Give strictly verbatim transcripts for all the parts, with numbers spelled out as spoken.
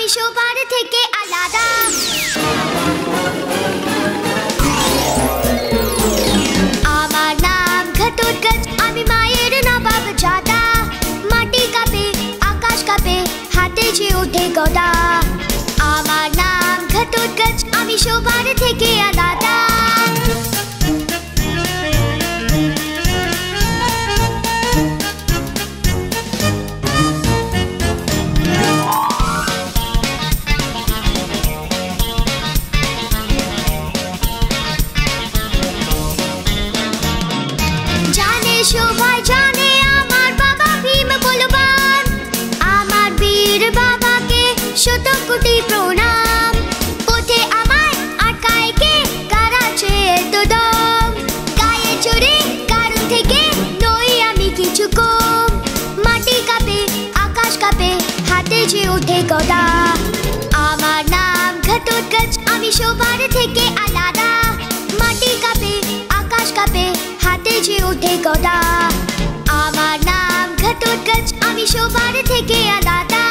আমি সবার থেকে আলাদা। আমার নাম ঘটোৎকচ, আমি মায়ের নবাব জাদা। মাটি কাঁপে, আকাশ কাঁপে, হাতে যে ওঠে গদা। আমার নাম ঘটোৎকচ, আমি সবার থেকে আলাদা। সবাই জানে আমার বাবা ভীম বলবান। আমার বীর বাবাকে শত কোটি প্রণাম। পথে আমায় আটকায় কে, কারাচ্ছে এত দম। গায়ে চড়ে কারণ থেকে নই আমি কিছু কম। মাটি কাঁপে, আকাশ কাঁপে, হাতে যে ওঠে গদা। আমার নাম ঘটোৎকচ, আমি সবার থেকে আলাদা। মাটি কাঁপে, আকাশ কাঁপে, হাতে যে ওঠে গদা। আমার নাম ঘটোৎকচ, আমি সবার থেকে আলাদা।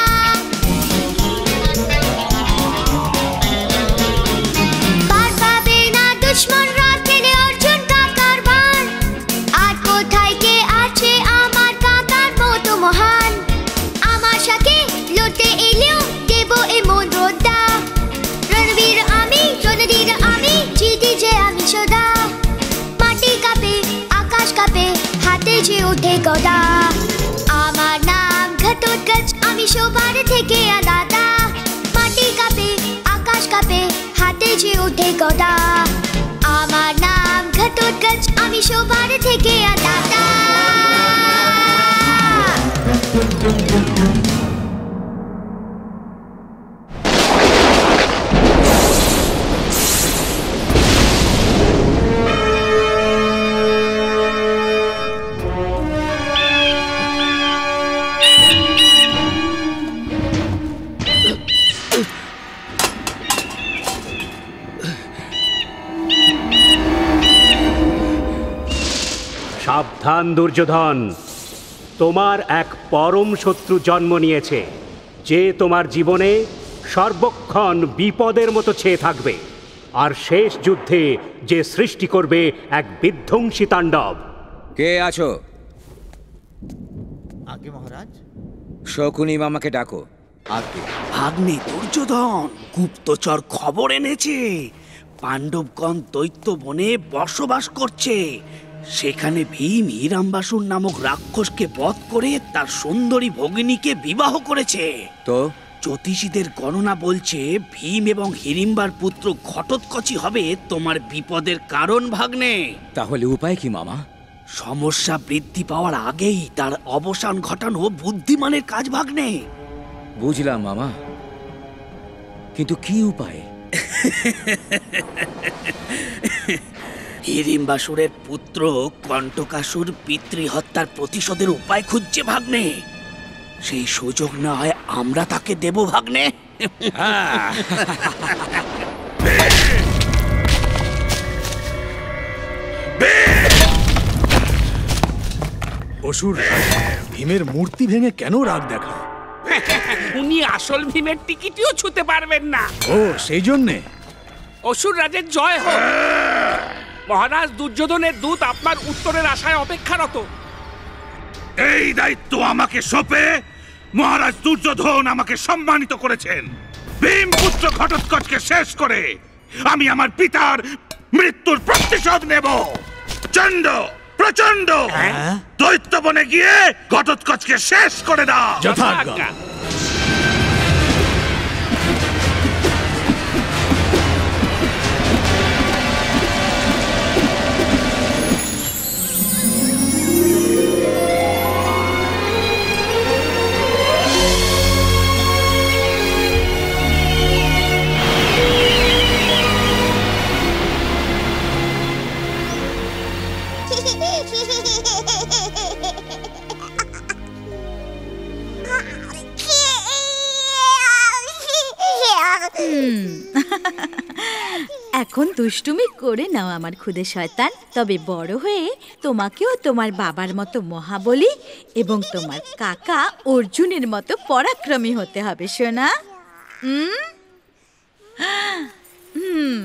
পার পাবে না দুশ্মনরা টেনে অর্জুন কাকার বাণ। আর কোথায় কে আছে আমার কাকার মতো মহান। আমার সাথে লড়তে এলেও দেব এমন রোদ্দা। রণবীর আমি, রণধীর আমি, জিতি যে আমি সদা। মাটি কাঁপে, আকাশ কাঁপে, হাতে যে ওঠে গদা। আমার নাম ঘটোৎকচ, আমি সবার থেকে আলাদা। মাটি কাঁপে, আকাশ কাঁপে, হাতে যে ওঠে গদা। আমার নাম ঘটোৎকচ, আমি সবার থেকে আলাদা। সাবধান দুর্যোধন, তোমার এক পরম শত্রু জন্ম নিয়েছে, যে তোমার জীবনে সর্বক্ষণ বিপদের মতো ছেয়ে থাকবে, আর শেষ যুদ্ধে যে সৃষ্টি করবে এক বিধ্বংসী তাণ্ডব। কে আছো? আগে মহারাজ। শকুনি মামাকে ডাকো। আগে ভাগ্নে দুর্যোধন, গুপ্তচর খবর এনেছে পাণ্ডবগণ দৈত্য বনে বসবাস করছে। সেখানে ভীম হিড়ম্বাসুর নামক রাক্ষসকে বধ করে তার সুন্দরী ভগিনীকে বিবাহ করেছে। তো জ্যোতিষীদের গণনা বলছে ভীম এবং হিড়িম্বার পুত্র ঘটোৎকচই হবে তোমার বিপদের কারণ ভাগ্নে। তাহলে উপায় কি মামা? সমস্যা বৃদ্ধি পাওয়ার আগেই তার অবসান ঘটানো বুদ্ধিমানের কাজ ভাগ্নে। বুঝলাম মামা, কিন্তু কি উপায়? হিড়িম্বাসুরের পুত্র কণ্টকাসুর পিতৃহত্যার প্রতিশোধের উপায় খুঁজছে ভাগ্নে। সেই সুযোগ না হয় আমরা তাকে দেব ভাগ্নে। অসুর ভীমের মূর্তি ভেঙে কেন রাগ দেখা? উনি আসল ভীমের টিকিটিও ছুতে পারবেন না। ও সেই জন্যে? অসুর রাজের জয় হোক। মহারাজ দুর্যোধনের দূত আপনার উত্তরের আশায় অপেক্ষারত। এই দায়িত্ব আমাকে সঁপে মহারাজ দুর্যোধন আমাকে সম্মানিত করেছেন। ভীম পুত্র ঘটোৎকচকে শেষ করে আমি আমার পিতার মৃত্যুর প্রতিশোধ নেব। চণ্ড প্রচণ্ড, দৈত্য বনে গিয়ে ঘটোৎকচকে শেষ করে দাও। যথাজ্ঞা। এখন দুষ্টুমি করে নাও আমার খুদে শয়তান, তবে বড় হয়ে তোমাকেও তোমার বাবার মতো মহাবলী এবং তোমার কাকা অর্জুনের মতো পরাক্রমী হতে হবে সোনা। হুম হুম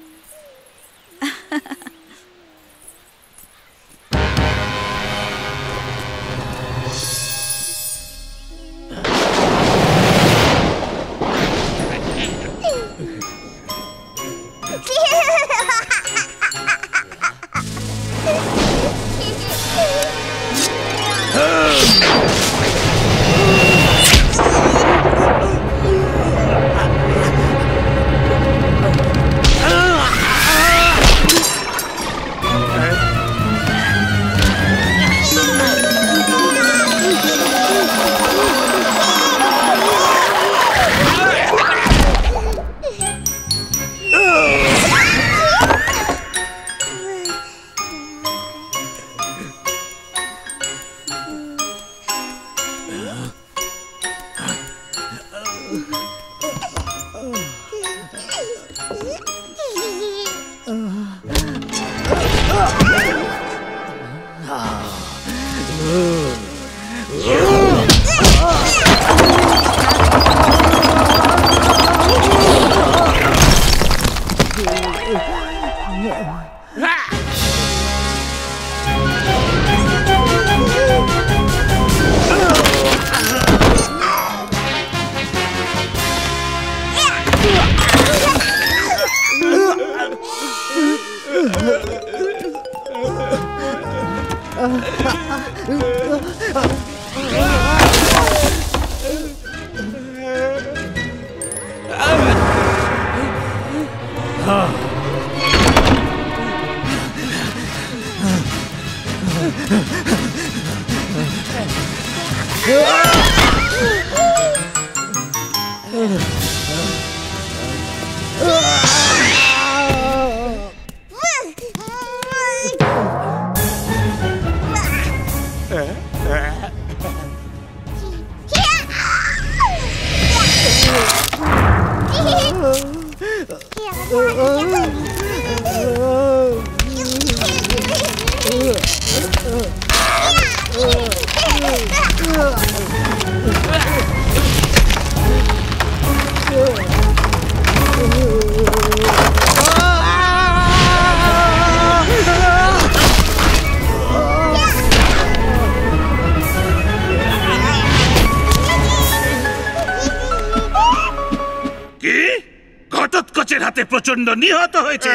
ঘটোৎকচের হাতে প্রচন্ড নিহত হয়েছে।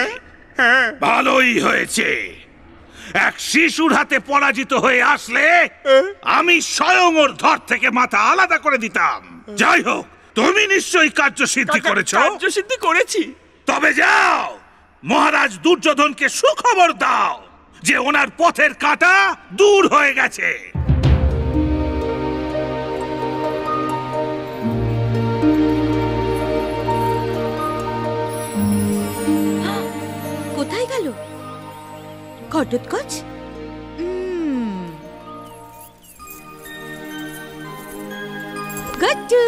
ভালোই হয়েছে। এক শিশুর হাতে পরাজিত হয়ে আসলে আমি স্বয়ং ওর ধর থেকে মাথা আলাদা করে দিতাম। যাই হোক, তুমি নিশ্চয়ই কার্যসিদ্ধি করেছো। কার্যসিদ্ধি করেছি। তবে যাও, মহারাজ দুর্যোধনকে সুখবর দাও যে ওনার পথের কাঁটা দূর হয়ে গেছে। কোথায় গেল ঘটোৎকচ? গজ্জু!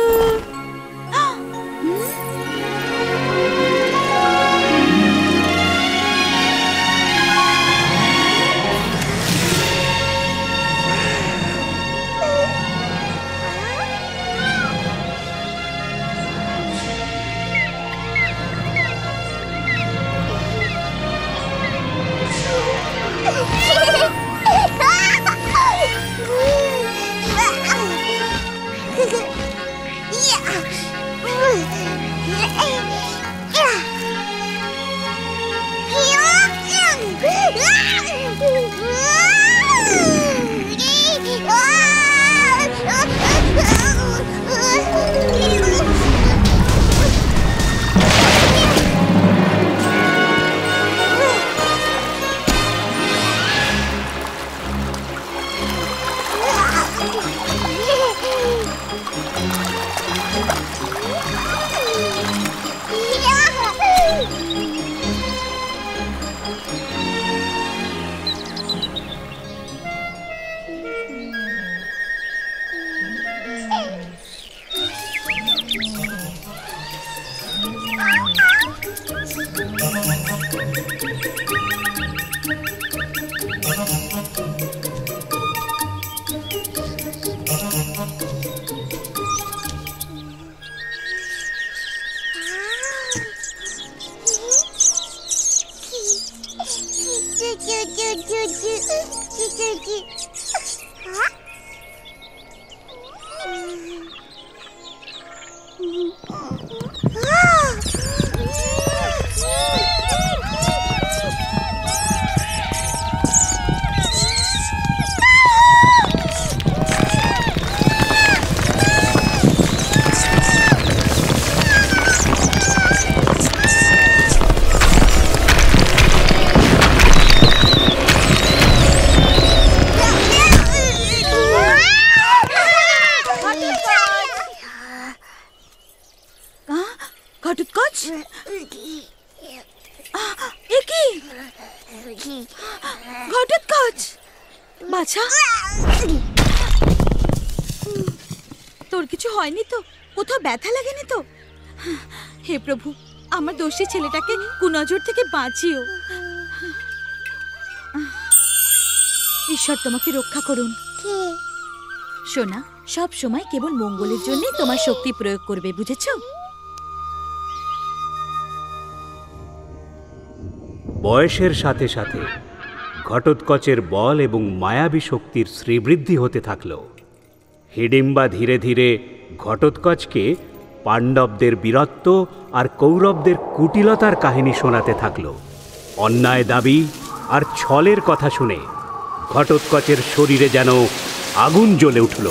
ঘটোৎকচ, এ কি? ঘটোৎকচ বাছা, তোর কিছু হয়নি তো? কোথাও ব্যথা লাগেনি তো? হে প্রভু, আমার দোষী ছেলেটাকে কুনজর থেকে বাঁচিও। ঈশ্বর তোমাকে রক্ষা করুন। সোনা, সব সময় কেবল মঙ্গলের জন্যই তোমার শক্তি প্রয়োগ করবে, বুঝেছো? বয়সের সাথে সাথে ঘটোৎকচের বল এবং মায়াবী শক্তির শ্রীবৃদ্ধি হতে থাকল। হিডিম্বা ধীরে ধীরে ঘটোৎকচকে পাণ্ডবদের বীরত্ব আর কৌরবদের কুটিলতার কাহিনী শোনাতে থাকল। অন্যায় দাবি আর ছলের কথা শুনে ঘটোৎকচের শরীরে যেন আগুন জ্বলে উঠল।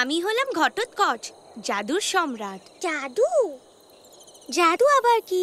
আমি হলাম ঘটোৎকচ, জাদুর সম্রাট। জাদু? জাদু আবার কি?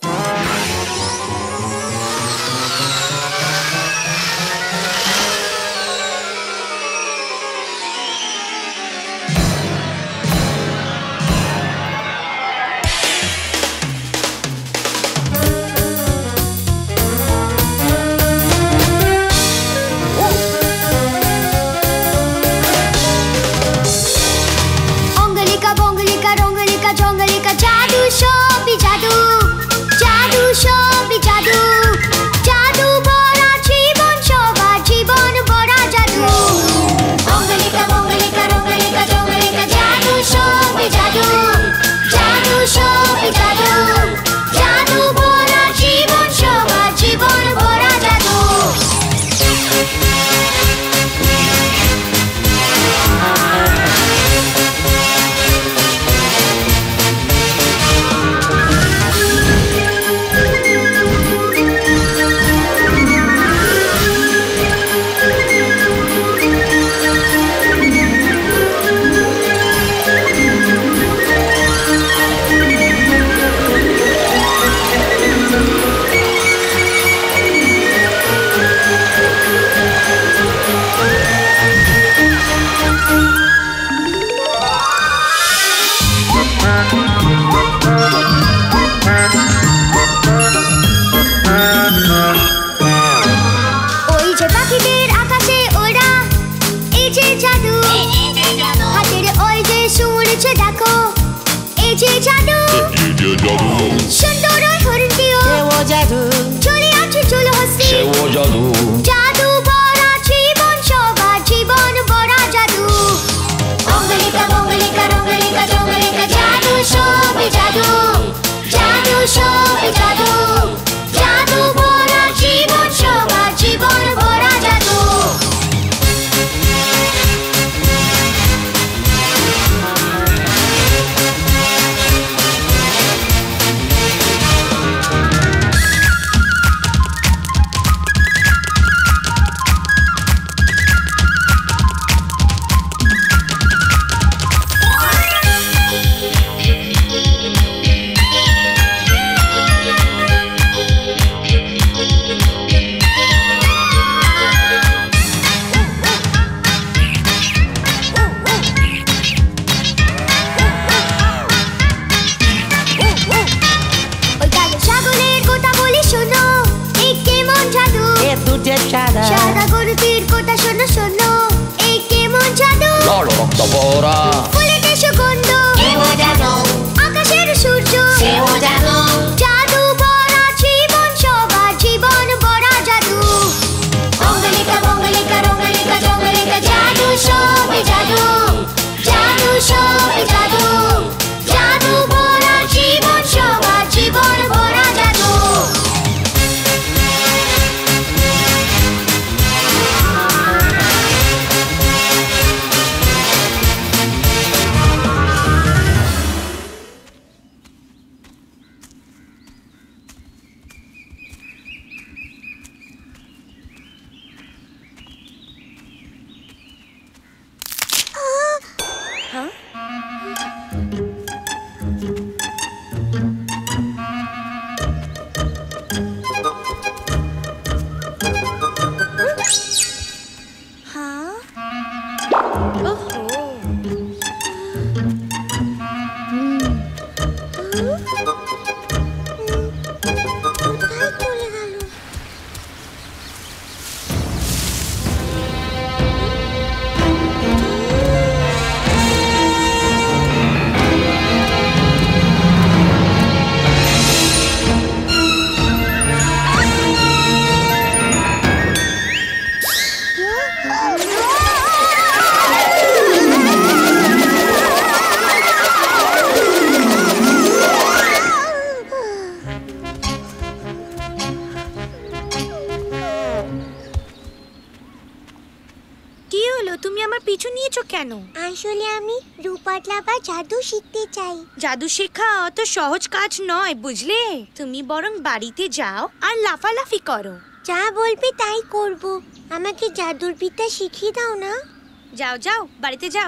আসলে আমি রূপাটলা বা জাদু শিখতে চাই। জাদু শেখা অত সহজ কাজ নয়, বুঝলে? তুমি বরং বাড়িতে যাও আর লাফালাফি করো। যা বলবে তাই করব। আমাকে জাদুর বিদ্যা শিখিয়ে দাও না। যাও যাও, বাড়িতে যাও।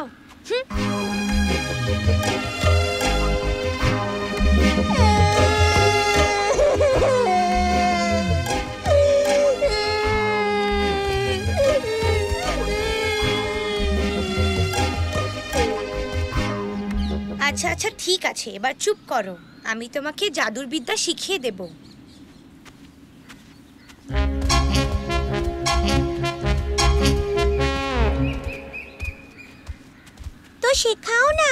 আচ্ছা আচ্ছা ঠিক আছে, এবার চুপ করো, আমি তোমাকে জাদুর বিদ্যা শিখিয়ে দেব। তো শেখাও না।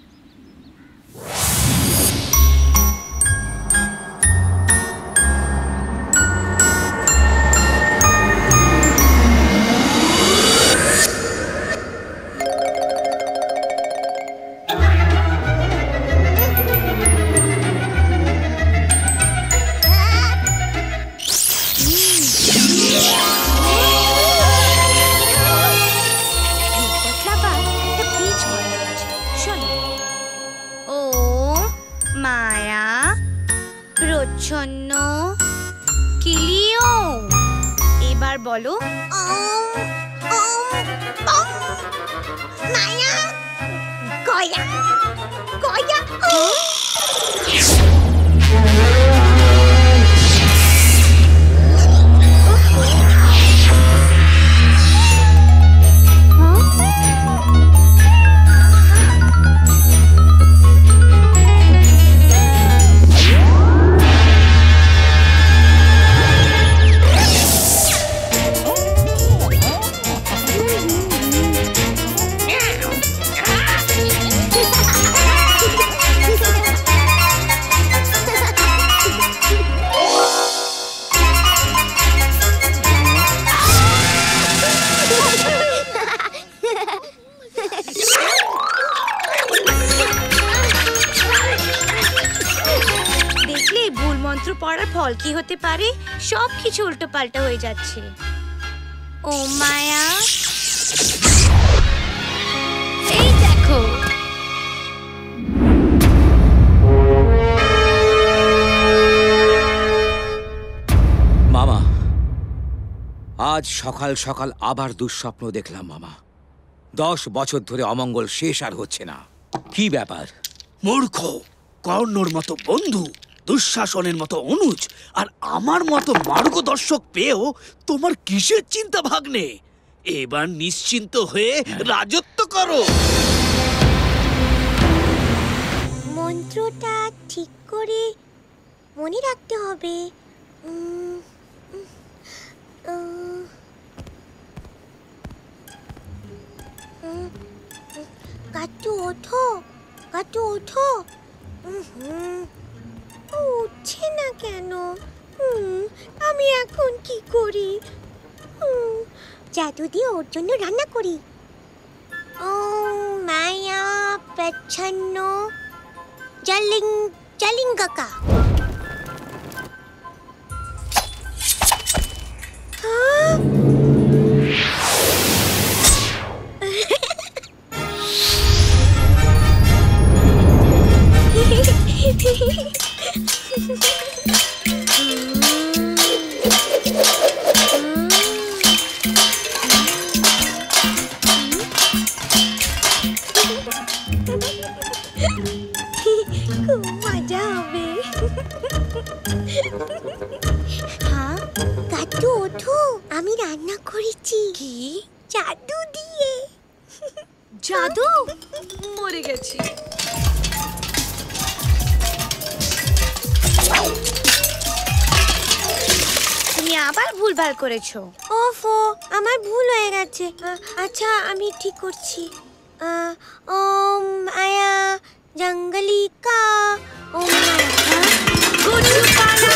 প্রচ্ছন্ন কিলিও, এবার বলো মায়া গয়া গয়া। পড়ার ফল কি হতে পারে? সব কিছু উল্টো পাল্টা হয়ে যাচ্ছে। ও মায়া, এই দেখো। মামা, আজ সকাল সকাল আবার দুঃস্বপ্ন দেখলাম মামা। দশ বছর ধরে অমঙ্গল শেষ আর হচ্ছে না। কি ব্যাপার? মূর্খ, কর্ণর মতো বন্ধু, দুঃশাসনের মতো অনুজ, আর আমার মতো মার্গদর্শক পেয়েও তোমার কিসের চিন্তা ভাগ্নে? এবার নিশ্চিন্ত হয়ে রাজত্ব করো। মন্ত্রটা ঠিক করে মনে রাখতে হবে। গাজু ওঠো, গাজু ওঠো। উঠছে না কেন? আমি এখন কি করি? জাদু দিয়ে ওর জন্য রান্না করি। ও মায়া প্রচ্ছন্ন জালিং জালিঙ্গাকা। খুব মজা হবে। হ্যাঁ গাজু ওঠো, আমি রান্না করেছি। কি? জাদু দিয়ে। জাদু? মরে গেছি। তুমি আবার ভুলভাল করেছো। ওফো, আমার ভুল হয়ে গেছে। আচ্ছা আমি ঠিক করছি। ওম মায়া জঙ্গলিকা। ওম মায়া গুজু পালা।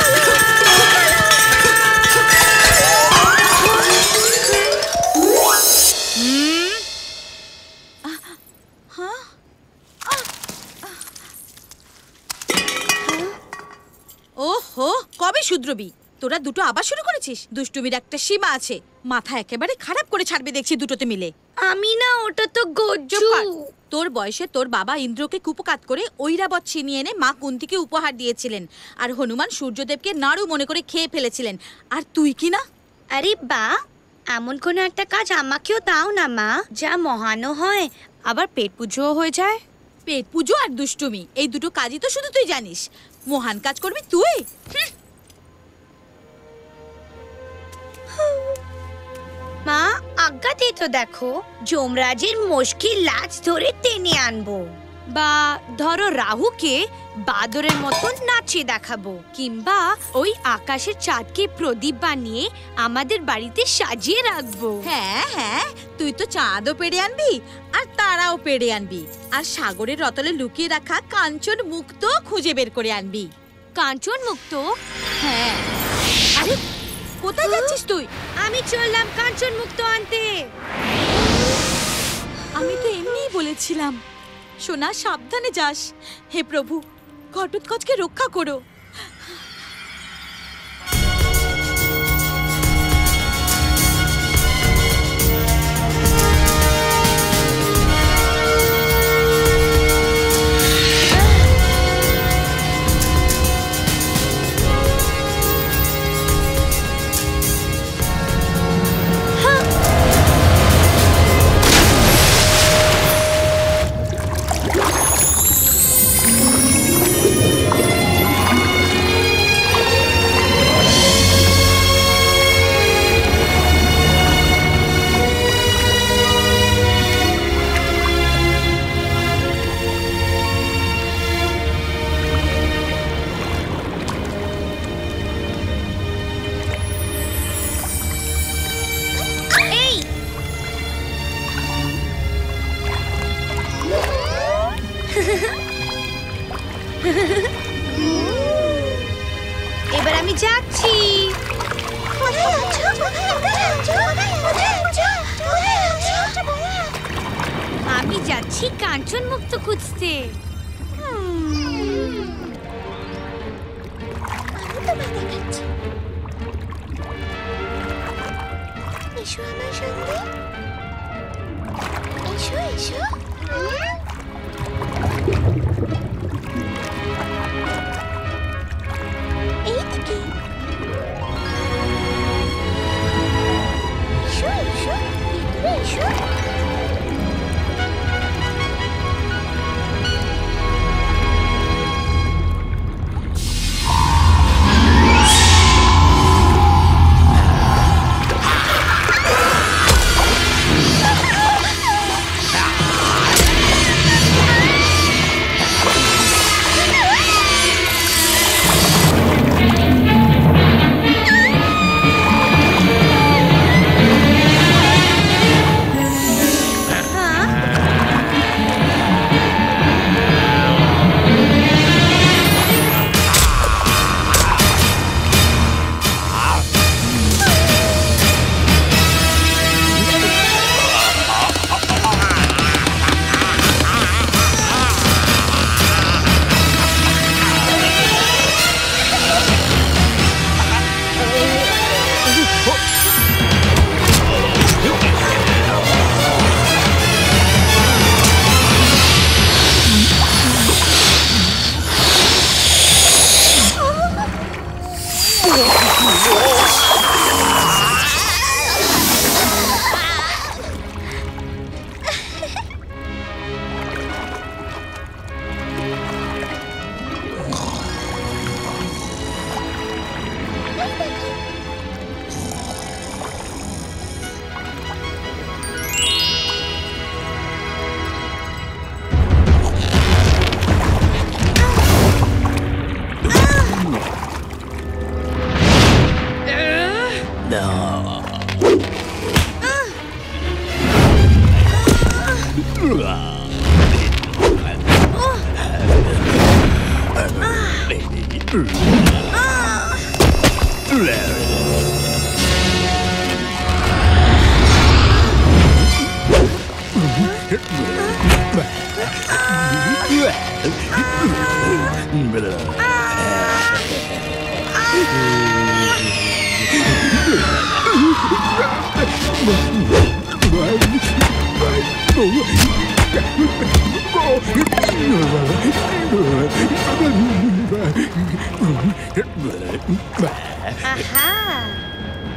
ওহো, কবে শুধরবি? তোরা দুটো আবার শুরু করেছিস? দুষ্টুমির একটা সীমা আছে। মাথা একেবারে খারাপ করে ছাড়বে দেখছি দুটোতে মিলে। আমি না, ওটা তো গজ্জু। তোর বয়সে তোর বাবা ইন্দ্রকে কুপকাত করে ঐরাবত ছিনিয়ে এনে মা কুন্তিকে উপহার দিয়েছিলেন, আর হনুমান সূর্যদেবকে নাড়ু মনে করে খেয়ে ফেলেছিলেন। আর তুই কি না? আরে বা, এমন কোনো একটা কাজ আমাকেও দাও না মা, যা মহানও হয় আবার পেট পুজোও হয়ে যায়। পেট পুজো আর দুষ্টুমি এই দুটো কাজই তো শুধু তুই জানিস। মহান কাজ করবি তুই। মা আজ্ঞা দিয়ে তো দেখো, যমরাজের মুশকিল লাজ ধরে টেনে আনবো, বা ধরো রাহুকে বাদরের মতো নাচে দেখাবো, কিংবা ওই আকাশের চাঁদকে প্রদীপ বানিয়ে আমাদের বাড়িতে সাজিয়ে রাখবো। হ্যাঁ হ্যাঁ, তুই তো চাঁদও পেড়ে আনবি আর তারাও পেড়ে আনবি, আর সাগরের রতলে লুকিয়ে রাখা কাঞ্চন মুক্ত খুঁজে বের করে আনবি। কাঞ্চন মুক্ত? হ্যাঁ। আরে কোথায় যাচ্ছিস তুই? আমি চললাম কাঞ্চন মুক্ত আনতে। আমি তো এমনিই বলেছিলাম। সোনা, সাবধানে যাস। হে প্রভু, ঘটোৎকচকে রক্ষা করো। এবার আমি যাচ্ছি। আমি যাচ্ছি কাঞ্চন মুক্ত খুঁজতে। এসো আমার সঙ্গে, এসো এসো। এইদিকে এসো এসো, ভিতরে এসো।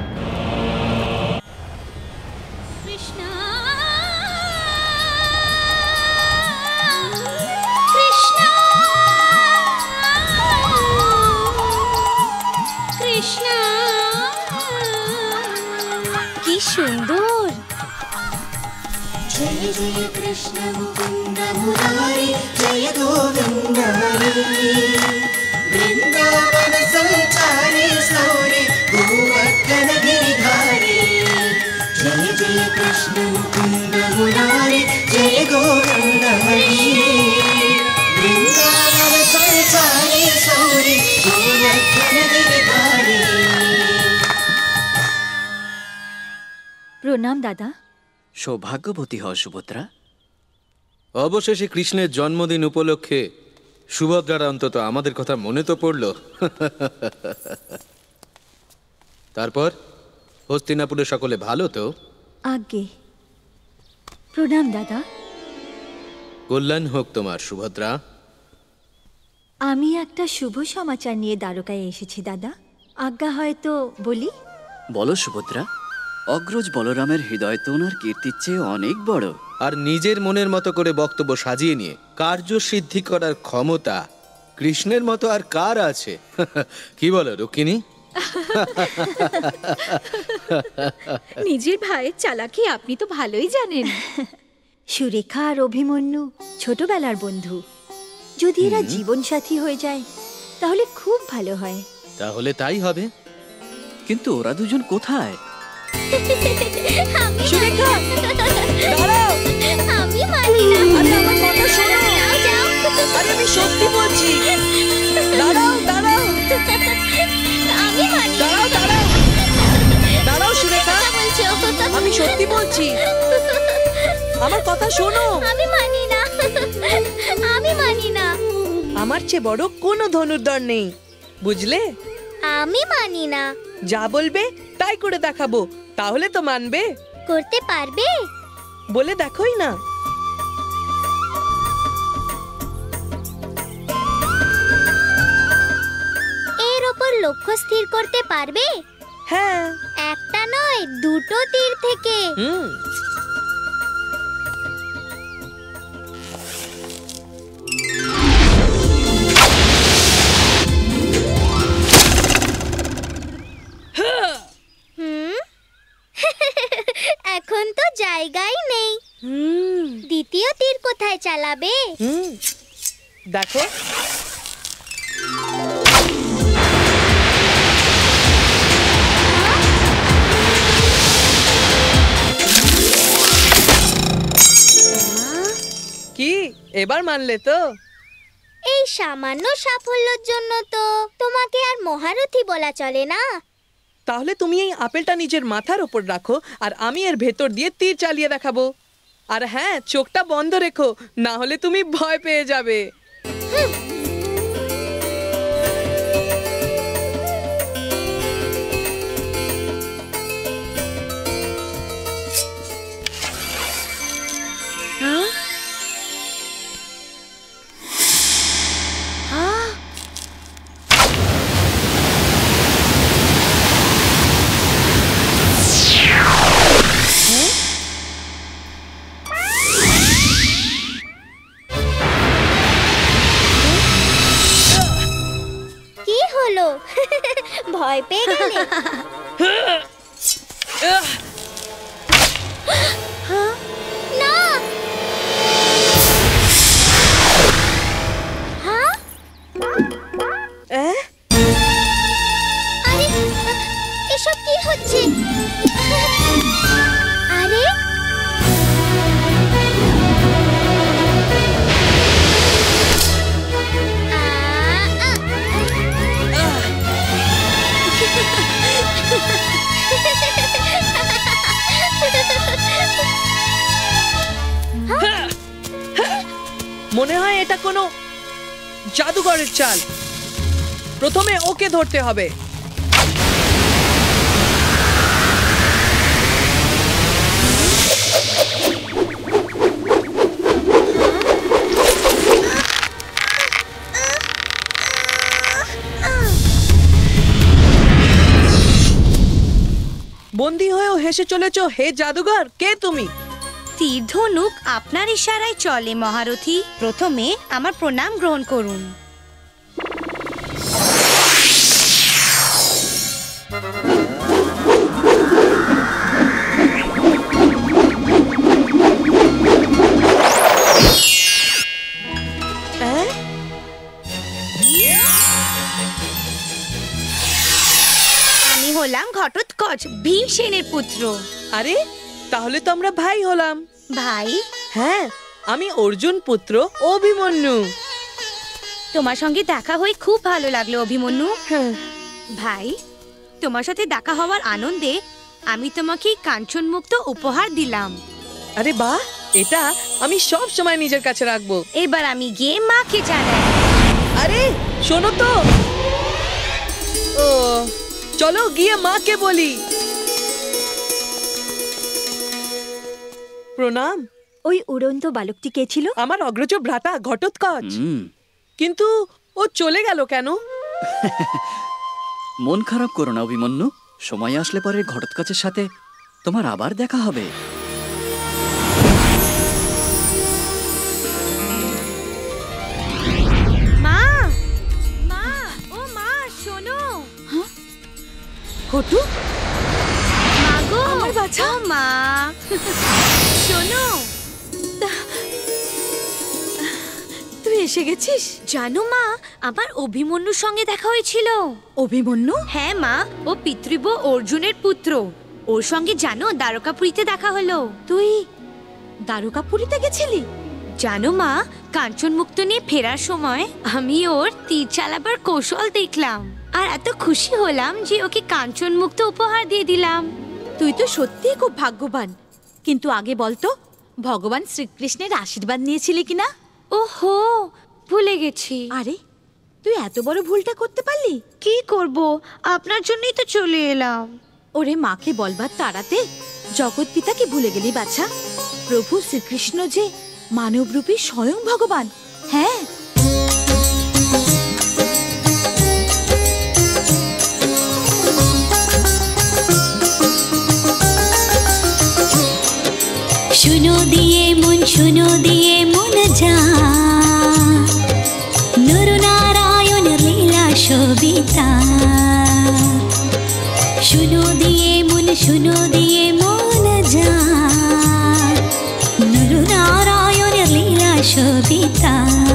Krishna कृष्ण मुकुंद मुरारी जय गोविंद हरि वृंदावन संचारी सौरे गोवर्धन गिरिधारी जय जय कृष्ण मुकुंद मुरारी जय गोविंद हरि वृंदावन संचारी सौरे गोवर्धन गिरिधारी। প্রণাম দাদা। সৌভাগ্যবতী হও সুভদ্রা। অবশেষে কৃষ্ণের জন্মদিন উপলক্ষে সুভদ্রার অন্তত আমাদের কথা মনে তো পড়ল। তারপর হস্তিনাপুরে সকলে ভালো তো? আজ্ঞে। প্রণাম দাদা। কল্যাণ হোক তোমার সুভদ্রা। আমি একটা শুভ সমাচার নিয়ে দ্বারকায় এসেছি দাদা, আজ্ঞা হয়তো বলি? বলো সুভদ্রা। অগ্রজ বলরামের হৃদয় তো ওনার কীর্তির চেয়ে অনেক বড়। আর নিজের মনের মতো করে বক্তব্য সাজিয়ে নিয়ে কার্য সিদ্ধি করার ক্ষমতা কৃষ্ণের মতো আর কার আছে? কি বলো রুক্মিণী? নিজের ভাইয়ের চালাকি আপনি তো ভালোই জানেন। সুরেখা আর অভিমন্যু ছোটবেলার বন্ধু, যদি এরা জীবন সাথী হয়ে যায় তাহলে খুব ভালো হয়। তাহলে তাই হবে। কিন্তু ওরা দুজন কোথায়? সুরেখা দাঁড়াও, আমি মানি না। আরে আমার কথা শোনো। যাও যাও, আরে আমি সত্যি বলছি। দাঁড়াও দাঁড়াও, আমি মানি। দাঁড়াও দাঁড়াও দাঁড়াও সুরেখা, বলছো? আমি সত্যি বলছি, আমার কথা শোনো। আমি মানি না, আমি মানি না। আমার চেয়ে বড় কোনো ধনুর্ধর নেই, বুঝলে? আমি মানি না। যা বলবে তাই করে দেখাবো, তাহলে তো মানবে। করতে পারবে? বলে দেখোই না। এর ওপর লক্ষ্য স্থির করতে পারবে? হ্যাঁ। একটা নয়, দুটো তীর থেকে। হুম। এখন তো জায়গাই নেই। দ্বিতীয় তীর কোথায় চালাবে? দেখো। কি এবার মানলে তো? এই সামান্য সাফল্যের জন্য তো তোমাকে আর মহারথী বলা চলে না। তাহলে তুমি এই আপেলটা নিজের মাথার উপর রাখো আর আমি এর ভেতর দিয়ে তীর চালিয়ে দেখাবো। আর হ্যাঁ, চোখটা বন্ধ রেখো, না হলে তুমি ভয় পেয়ে যাবে। ভয় পেয়ে গেলে? না। হ্যাঁ? আরে এসব কি হচ্ছে? আরে মনে হয় এটা কোনো জাদুঘরের চাল। প্রথমে ওকে ধরতে হবে। বন্দী হয়েও হেসে চলেছো, হে জাদুঘর, কে তুমি? তীর ধনুক আপনার ইশারায় চলে মহারথী। প্রথমে আমার প্রণাম গ্রহণ করুন। হলাম ঘটোৎকচ, ভীমসেনের পুত্র। আরে তাহলে তো আমরা ভাই হলাম। ভাই? হ্যাঁ, আমি অর্জুন পুত্র অভিমন্যু। তোমার সঙ্গে দেখা হয়ে খুব ভালো লাগলো অভিমন্যু। হ্যাঁ ভাই, তোমার সাথে দেখা হওয়ার আনন্দে আমি তোমাকে কাঞ্চন মুক্ত উপহার দিলাম। আরে বাহ, এটা আমি সব সময় নিজের কাছে রাখবো। এবার আমি গিয়ে মাকে জানাই। আরে শোনো তো, ও চলো গিয়ে মাকে বলি। প্রণাম। ওই উড়ন্ত বালকটি কে ছিল? আমার অগ্রজ ভ্রাতা ঘটোৎকচ। কিন্তু ও চলে গেল কেন? মন খারাপ করো না অভিমন্যু, সময় আসলে পরে ঘটোৎকচের সাথে তোমার আবার দেখা হবে। মা, মা, ও মা শোনো। ঘটু, মা গো, আমার বাছা। ও মা শোনো। তুই এসে গেছিস? জানো মা, আমার অভিমন্যুর সঙ্গে দেখা হয়েছিল। অভিমন্যু? হ্যাঁ মা, ও পিতৃব্য অর্জুনের পুত্র। ওর সঙ্গে জানো দ্বারকাপুরীতে দেখা হলো। তুই দ্বারকাপুরীতে গেছিলি? জানো মা, কাঞ্চন মুক্ত নিয়ে ফেরার সময় আমি ওর তীর চালাবার কৌশল দেখলাম, আর এত খুশি হলাম যে ওকে কাঞ্চন মুক্ত উপহার দিয়ে দিলাম। তুই তো সত্যিই খুব ভাগ্যবান। কিন্তু আগে বলতো, ভগবান শ্রীকৃষ্ণের আশীর্বাদ নিয়েছিলি কিনা? ওহো, ভুলে গেছি। আরে তুই এত বড় ভুলটা করতে পারলি? কি করব, আপনার জন্যই তো চলে এলাম। ওরে, মাকে বলবার তাড়াতে জগৎ পিতাকে ভুলে গেলি বাছা। প্রভু শ্রীকৃষ্ণ যে মানবরূপী স্বয়ং ভগবান। হ্যাঁ, শুনো দিয়ে মন, শুনো দিয়ে মন যা, নরনারায়ণের লীলা সবিতা। শুনো দিয়ে মন, শুনো দিয়ে মন যা, নরনারায়ণের লীলা সবিতা।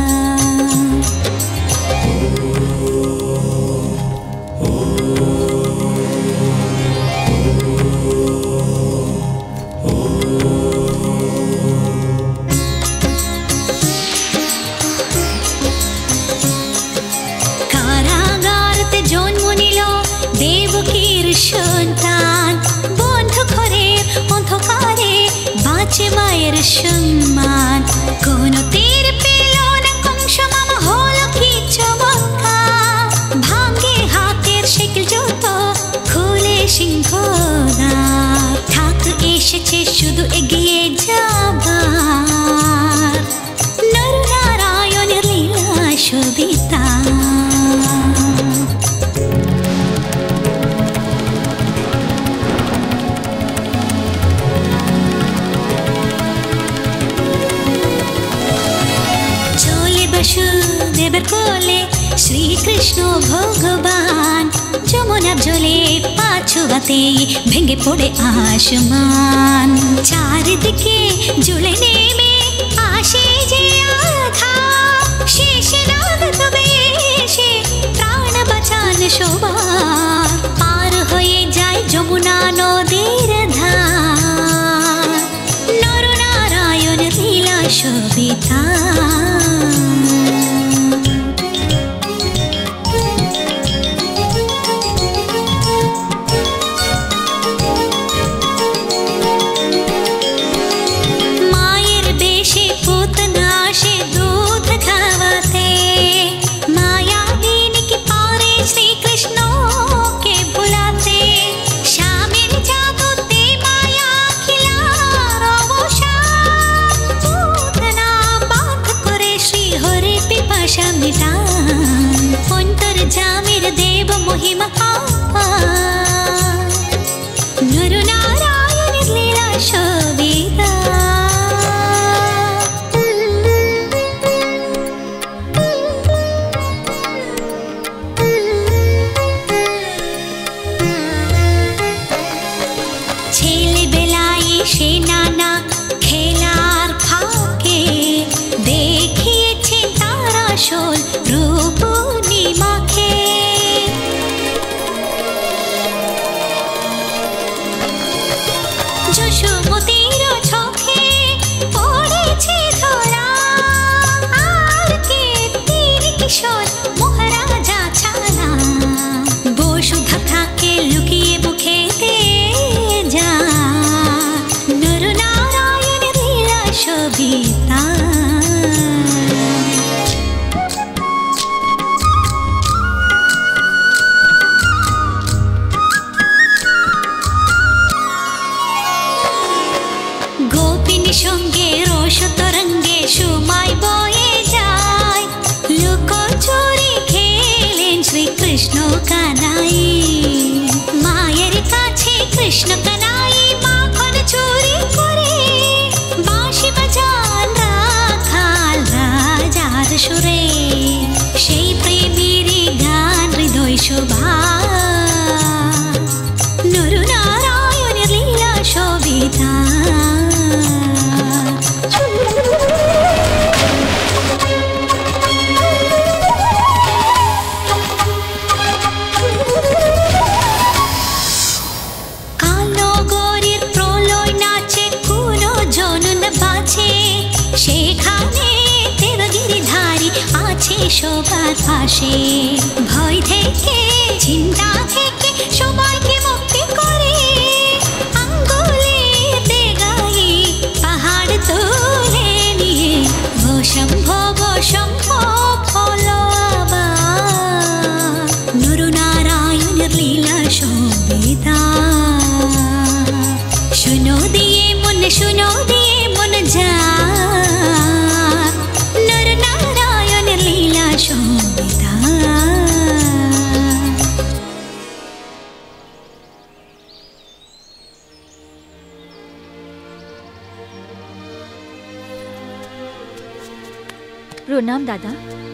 কারাগারতে জন্ম নিল দেবকীর সন্তান, বন্ধ ঘরের অন্ধকারে বাঁচে মায়ের সম্মান। কোন তীর পেল না কংস মামা, হলো কি চমৎকার। ভাঙে হাতের শেকল যত, খুলে সিংহদ্বার। ঠাকুর এসেছে শুধু এগিয়ে যাবার, নরনারায়ণের লীলা সবিতা। বাসুদেবের কোলে শ্রীকৃষ্ণ ভগবান, যমুনা জলে পা ছোঁয়াতে ভেঙে পড়ে আসমান। চারিদিকে জুড়ে নেমে আসে যে আধার, শেষ রাত তবে এসে প্রাণ বাঁচান সবার। পার হয়ে যায় যমুনা নদীর ধার, নরনারায়ণ লীলা সবিতা। জামের দেব মহিমা নরনারায়ণের লীলা সবিতা। ছেলেবেলায় সে নানা খেলার ফাঁকে দেখিয়েছে তার আসল রূপ। সুরে সেই প্রেমের গান হৃদয় শোভা নরনারায়ণের লীলা শোভিতা কালনগরের প্রলয় নাচে কোন জনন বাঁচে সেখানে দেবগিরিধারী আছে সবার পাশে ভয় থেকে চিন্তা থেকে সবাইকে মুক্তি করে আঙ্গুলে দেগায়ে পাহাড় তুলে নিয়ে অসম্ভব সম্ভব হলো আবার নরনারায়ণের লীলা শোভিতা শুনো দিয়ে মন শুনো দিয়ে মন যা নরনারায়ণের লীলা শোভিতা প্রণাম দাদা।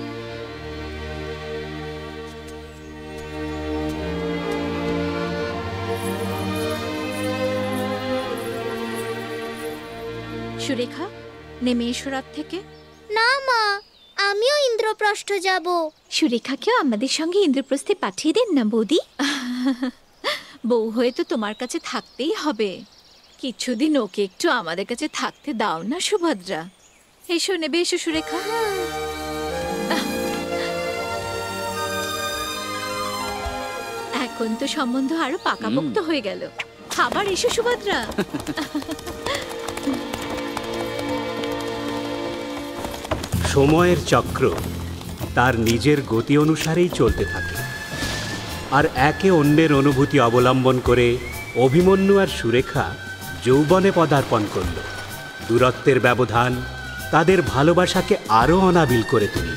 সুরেখা, নেমে এসো রাত থেকে। না মা, আমিও ইন্দ্রপ্রস্থ যাব। সুরেখাকেও আমাদের সঙ্গে ইন্দ্রপ্রস্থে পাঠিয়ে দেন না বৌদি। বউ হয়ে তো তোমার কাছে থাকতেই হবে, কিছুদিন ওকে একটু আমাদের কাছে থাকতে দাও না সুভদ্রা। এসো, নেবে এসো সুরেখা। এখন তো সম্বন্ধ আরো পাকাপোক্ত হয়ে গেল। খাবার এসো সুভদ্রা। সময়ের চক্র তার নিজের গতি অনুসারেই চলতে থাকে, আর একে অন্যের অনুভূতি অবলম্বন করে অভিমন্যু আর সুরেখা যৌবনে পদার্পণ করল। দূরত্বের ব্যবধান তাদের ভালোবাসাকে আরো অনাবিল করে তুলল।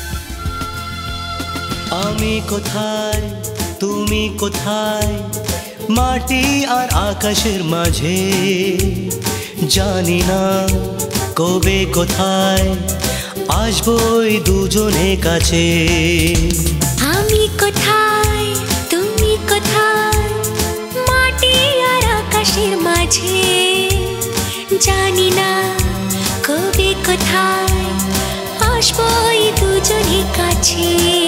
আমি কোথায় তুমি কোথায়, মাটি আর আকাশের মাঝে, জানি না কবে কোথায় আসবই দুজনে কাছে। আমি কোথায় তুমি কোথায়, মাটি আর আকাশের মাঝে, জানি না কবে কোথায় আসবই দুজনে কাছে।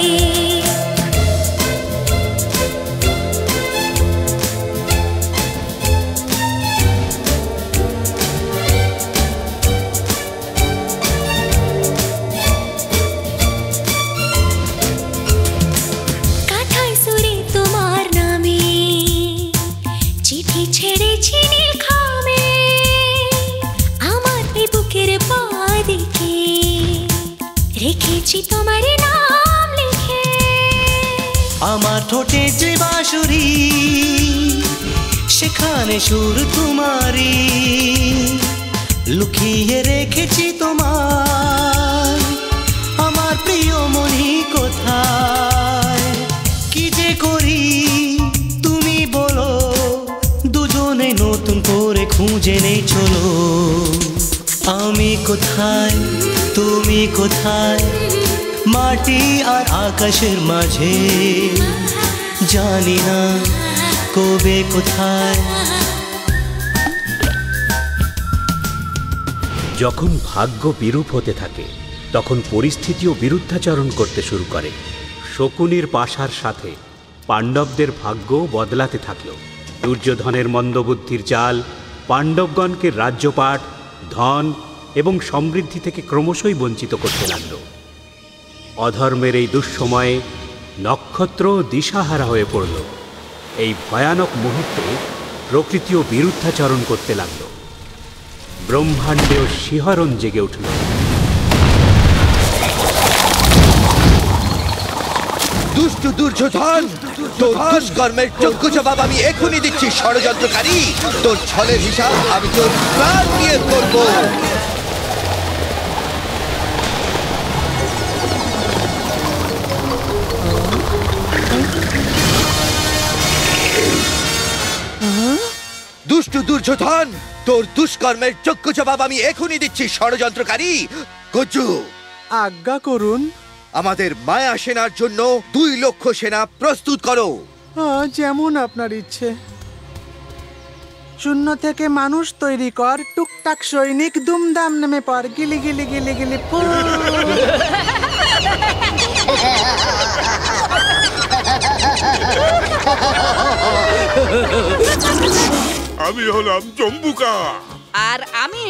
তোমার নাম লিখে আমার ঠোঁটে যে বাঁশুরি, সেখানে সুর তোমারি, লুকিয়ে রেখেছি তোমার আমার প্রিয় মনি কোথায়। কি যে করি তুমি বলো, দুজনে নতুন করে খুঁজে নেই চলো। আমি কোথায় তুমি কোথায়, মাটি আর আকাশের মাঝে, জানি না কবে কোথায়। যখন ভাগ্য বিরূপ হতে থাকে তখন পরিস্থিতিও বিরুদ্ধাচরণ করতে শুরু করে। শকুনির পাশার সাথে পাণ্ডবদের ভাগ্য বদলাতে থাকল। দুর্যোধনের মন্দবুদ্ধির চাল পাণ্ডবগণকে রাজ্যপাট, ধন এবং সমৃদ্ধি থেকে ক্রমশই বঞ্চিত করতে লাগল। অধর্মের এই দুঃসময়ে নক্ষত্র দিশাহারা হয়ে পড়ল। এই ভয়ানক মুহূর্তে প্রকৃতিও বিরুদ্ধাচরণ করতে লাগল। ব্রহ্মাণ্ডেও শিহরণ জেগে উঠল। দুষ্ট দুর্যোধন, তোর দুষ্কর্মের যোগ্য জবাব আমি এখনই দিচ্ছি ষড়যন্ত্রকারী। তোর ছলের হিসাব আমি তোর প্রাণ দিয়ে করব। দুষ্ট দুর্যোধন, তোর দুষ্কর্মের যোগ্য জবাব আমি এখনই দিচ্ছি ষড়যন্ত্রকারী। গজ্জু, আজ্ঞা করুন। আমাদের মায়া সেনার জন্য দুই লক্ষ সেনা প্রস্তুত করো। যেমন আপনার ইচ্ছে। শূন্য থেকে মানুষ তৈরি কর, টুকটাক সৈনিক দুমদাম নেমে পর, গিলি গিলি গিলি গিলি ফু। আমি হলাম জম্বুকা আর আমি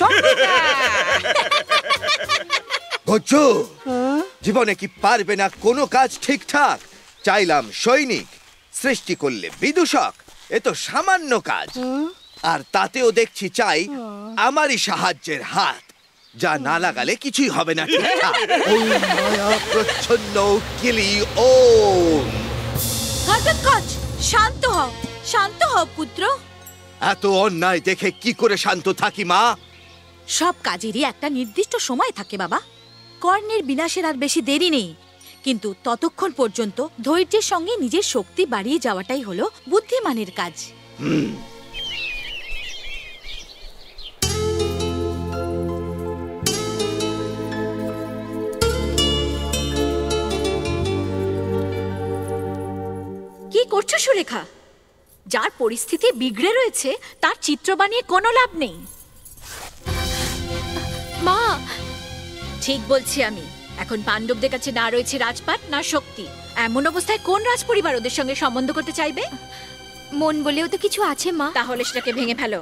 গজ্জু, জীবনে কি পারবে না কোনো কাজ ঠিকঠাক? চাইলাম সৈনিক, সৃষ্টি করলে বিদূষক। এ তো সামান্য কাজ, আর তাতেও দেখছি চাই আমারই সাহায্যের হাত। যা না লাগালে কিছুই হবে না ঠিকঠাক। ওম মায়া প্রচ্ছন্ন কিলি ওম। ঘটোৎকচ, শান্ত হও, শান্ত হও পুত্র। এত অন্যায় দেখে কি করে শান্ত থাকি মা? সব কাজেরই একটা নির্দিষ্ট সময় থাকে বাবা। কর্ণের বিনাশের আর বেশি দেরি নেই, কিন্তু ততক্ষণ পর্যন্ত ধৈর্যের সঙ্গে নিজের শক্তি বাড়িয়ে যাওয়াটাই হলো বুদ্ধিমানের কাজ। কি করছো সুরেখা? যার পরিস্থিতি বিগড়ে রয়েছে তার চিত্র বানিয়ে কোনো লাভ নেই। মা, ঠিক বলছি আমি। এখন পাণ্ডবদের কাছে না রয়েছে রাজপাট না শক্তি। এমন অবস্থায় কোন রাজ পরিবার ওদের সঙ্গে সম্বন্ধ করতে চাইবে? মন বলেও তো কিছু আছে মা। তাহলে সেটাকে ভেঙে ফেলো।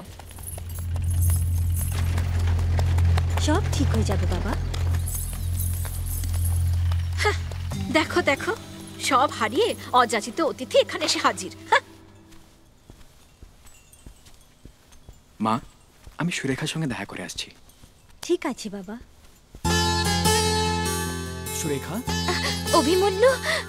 সব ঠিক হয়ে যাবে বাবা। দেখো দেখো, সব হারিয়ে অযাচিত অতিথি এখানে এসে হাজির। মা, আমি সুরেখার সঙ্গে দেখা করে আসছি। ঠিক আছে বাবা। সুরেখা, অভিমন্যু,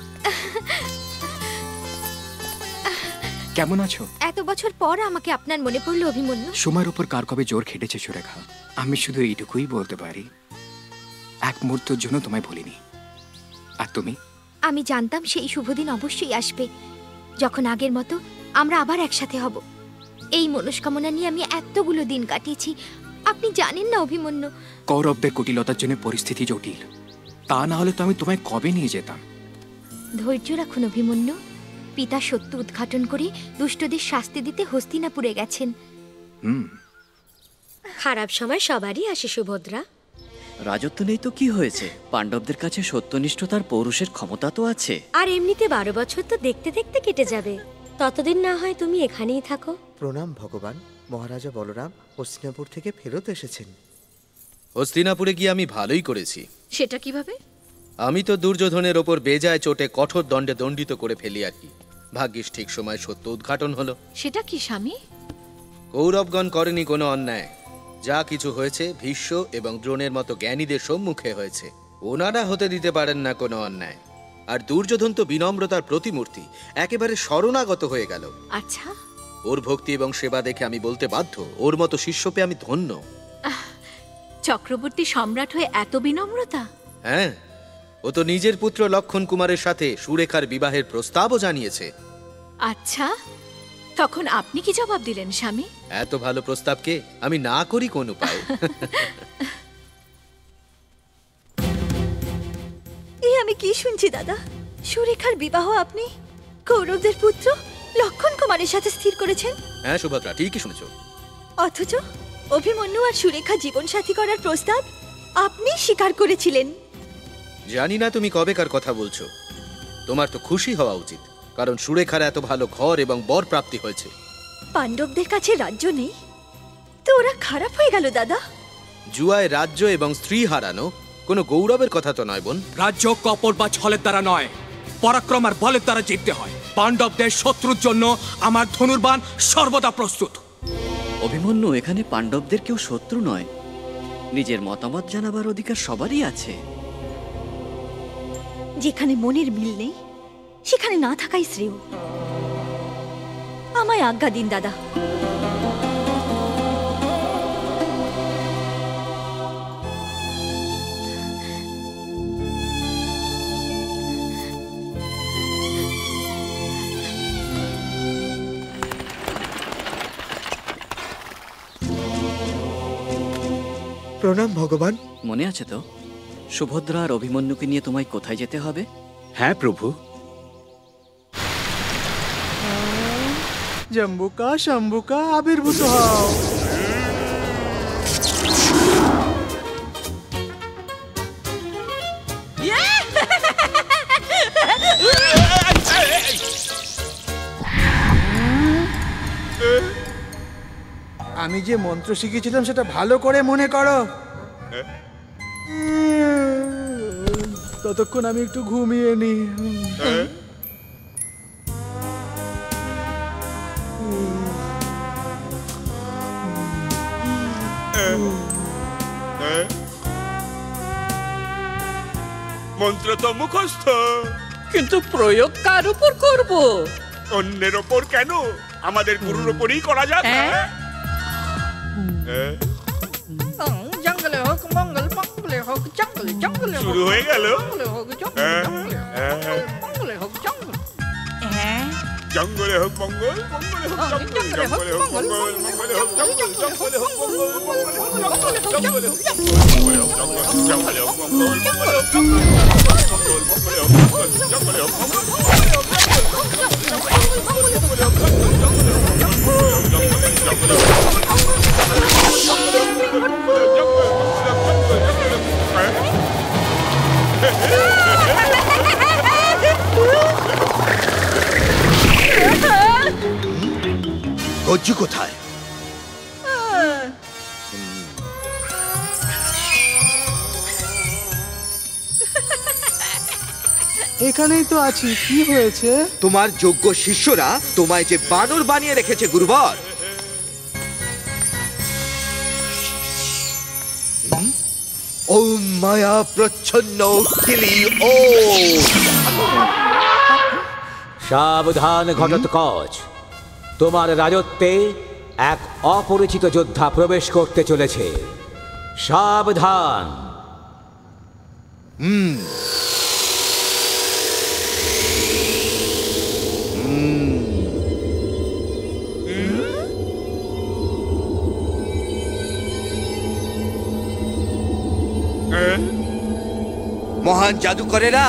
কেমন আছো? এত বছর পর আমাকে আপনার মনে পড়লো অভিমন্যু। সময়ের উপর কার কবে জোর খেটেছে সুরেখা। আমি শুধু এইটুকুই বলতে পারি, এক মুহূর্তের জন্য তোমায় ভুলিনি। আর তুমি? আমি জানতাম সেই শুভদিন অবশ্যই আসবে, যখন আগের মতো আমরা আবার একসাথে হব। এই মনস্কামনা নিয়ে আমি এতগুলো দিন কাটিয়েছি। আপনি জানেন না অভিমন্যু, কৌরবদের কুটিলতার জন্য পরিস্থিতি জটিল। তা না হলে তো আমি তোমায় কবে নিয়ে যেতাম। ধৈর্য রাখুন অভিমন্যু। পিতা সত্য উদ্ঘাটন করে দুষ্টদের শাস্তি দিতে হস্তিনাপুরে গেছেন। হুম, খারাপ সময় সবারই আসে সুভদ্রা। রাজত্ব নেই তো কি হয়েছে? পাণ্ডবদের কাছে সত্যনিষ্ঠতার পৌরুষের ক্ষমতা তো আছে। আর এমনিতে বারো বছর তো দেখতে দেখতে কেটে যাবে। ততদিন না হয় তুমি এখানেই থাকো। প্রণাম ভগবান। মহারাজা বলরাম হস্তিনাপুর থেকে ফেরত এসেছেন। হস্তিনাপুরে গিয়ে আমি ভালোই করেছি। সেটা কিভাবে? আমি তো দুর্যোধনের ওপর বেজায় চোটে কঠোর দণ্ডে দণ্ডিত করে ফেলি আর কি। ভাগ্যিস ঠিক সময় সত্য উদ্ঘাটন হলো। সেটা কি স্বামী? কৌরবগণ করেনি কোনো অন্যায়। যা কিছু হয়েছে ভীষ্ম এবং দ্রোণের মতো জ্ঞানীদের সম্মুখে হয়েছে। ওনারা হতে দিতে পারেন না কোনো অন্যায়। আর দুর্যোধন তো বিনম্রতার প্রতিমূর্তি, একেবারে শরণাগত হয়ে গেল। আচ্ছা, ওর ভক্তি এবং সেবা দেখে আমি বলতে বাধ্য, ওর মতো শিষ্য পেয়ে আমি ধন্য। চক্রবর্তী সম্রাট হয়ে এত বিনম্রতা? হ্যাঁ, ও তো নিজের পুত্র লক্ষণ কুমারের সাথে সুরেখার বিবাহের প্রস্তাবও জানিয়েছে। আচ্ছা, তখন আপনি কি জবাব দিলেন স্বামী? এত ভালো প্রস্তাবকে আমি না করি কোন উপায়? এই আমি কি শুনছি দাদা? সুরেখার বিবাহ আপনি কৌরবদের পুত্র লক্ষণ কুমারের সাথে স্থির করেছেন? হ্যাঁ সুভদ্রা, ঠিকই শুনেছো। অথচ অভিমন্যু আর সুরেখা জীবনসাথী করার প্রস্তাব আপনি স্বীকার করেছিলেন। জানি না তুমি কবেকার কথা বলছো। তোমার তো খুশি হওয়া উচিত, কারণ সুরেখার এত ভালো ঘর এবং বর প্রাপ্তি হয়েছে। পাণ্ডবদের কাছে রাজ্য নেই তো ওরা খারাপ হয়ে গেল দাদা? জুয়ায় রাজ্য এবং স্ত্রী হারানো কোনো গৌরবের কথা তো নয় বোন। রাজ্য কপট বা ছলের দ্বারা নয়, পরাক্রম আর বলের দ্বারা জিততে হয়। পাণ্ডবদের শত্রুর জন্য আমার ধনুর্বাণ সর্বদা প্রস্তুত। অভিমন্যু, এখানে পাণ্ডবদের কেউ শত্রু নয়। নিজের মতামত জানাবার অধিকার সবারই আছে। যেখানে মনের মিল নেই সেখানে না থাকাই শ্রেয়। আমায় আজ্ঞা দিন দাদা। প্রণাম ভগবান। মনে আছে তো? সুভদ্রা আর অভিমন্যুকে নিয়ে তোমায় কোথায় যেতে হবে? হ্যাঁ প্রভু। জম্বুকা শম্বুকা আবির্ভূত হও। আমি যে মন্ত্র শিখেছিলাম সেটা ভালো করে মনে করো। ততক্ষণ আমি একটু ঘুমিয়ে নি। মন্ত্র তো মুখস্থ, কিন্তু প্রয়োগ কার উপর করব? অন্যের ওপর কেন, আমাদের গুরুর ওপরই করা যাক। জঙ্গলে হোক মঙ্গল, মঙ্গলে হোক জঙ্গলে, জঙ্গলে শুরু হয়ে গেল। জঙ্গলে হোক জঙ্গলে হোক জঙ্গল, জঙ্গলে হোক মঙ্গল, মঙ্গলে হোক জঙ্গলে, জঙ্গলে হোক মঙ্গল, মঙ্গলে হোক জঙ্গল, জঙ্গলে হোক মঙ্গল, মঙ্গলে হোক জঙ্গল, জঙ্গলে হোক জঙ্গলে হোক জঙ্গল, জঙ্গলে হোক মঙ্গল, মঙ্গলে হোক জঙ্গল, মঙ্গলে হোক মঙ্গল, জঙ্গলে হোক মঙ্গল, মঙ্গলে হোক গজ্জু কোথায়? এখানেই তো আছি। কি হয়েছে? তোমার যোগ্য শিষ্যরা তোমায় যে বানর বানিয়ে রেখেছে গুরুবর। ওম মায়া প্রচ্ছন্ন কিলি ও। সাবধান ঘটোৎকচ, তোমার রাজত্বে এক অপরিচিত যোদ্ধা প্রবেশ করতে চলেছে। সাবধান। হুম মহান জাদুকরেরা,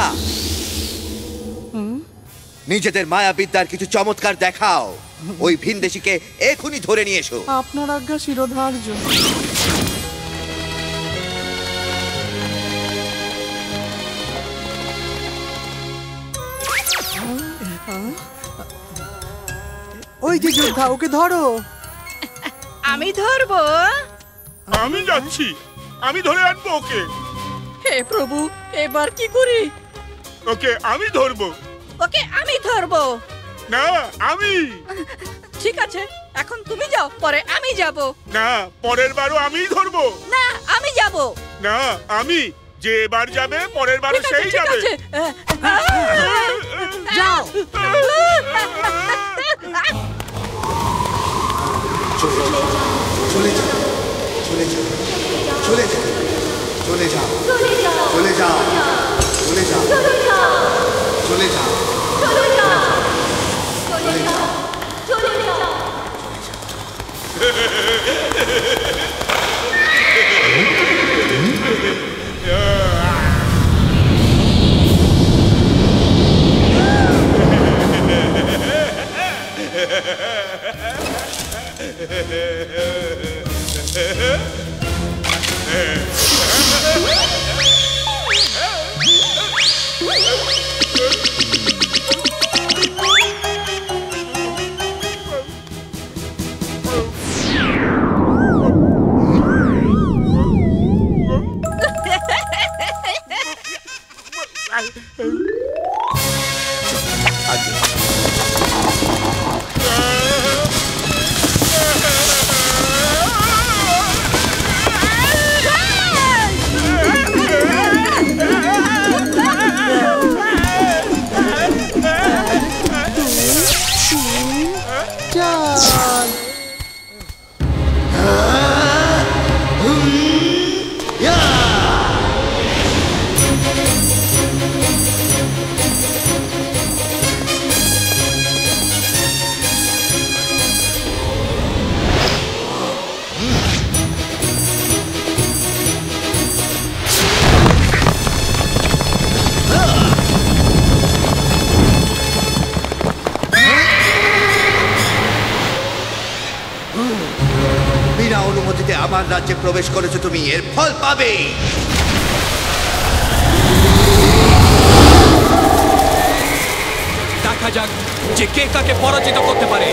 নিজেদের মায়াবিদ্যার কিছু চমৎকার দেখাও। ওই ভিনদেশীকে এখনই ধরে নিয়ে এসো। আপনার আজ্ঞা শিরোধার্য। ওই যে যোদ্ধা, ওকে ধরো। আমি ধরবো। আমি যাচ্ছি, আমি ধরে আনবো ওকে। হে প্রভু, এবার কি করি? ওকে আমি ধরবো। ওকে আমি ধরবো। না, আমি। ঠিক আছে, এখন তুমি যাও, পরে আমি যাব। না, পরের বারও আমিই ধরবো। না, আমি যাব। না, আমি। যে এবার যাবে পরের বারও সেই যাবে। যাও। চলে যাও, চলে যাও, চলে যাও, চলে যাও, চলে যাও, চলে যাও, চলে যাও, চলে যাও, চলে যাও, চলে যাও। আমার রাজ্যে প্রবেশ করেছো তুমি, এর ফল পাবে। দেখা যাক যে কে কাকে পরাজিত করতে পারে।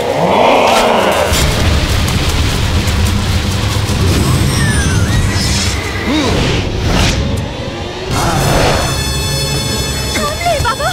বাবা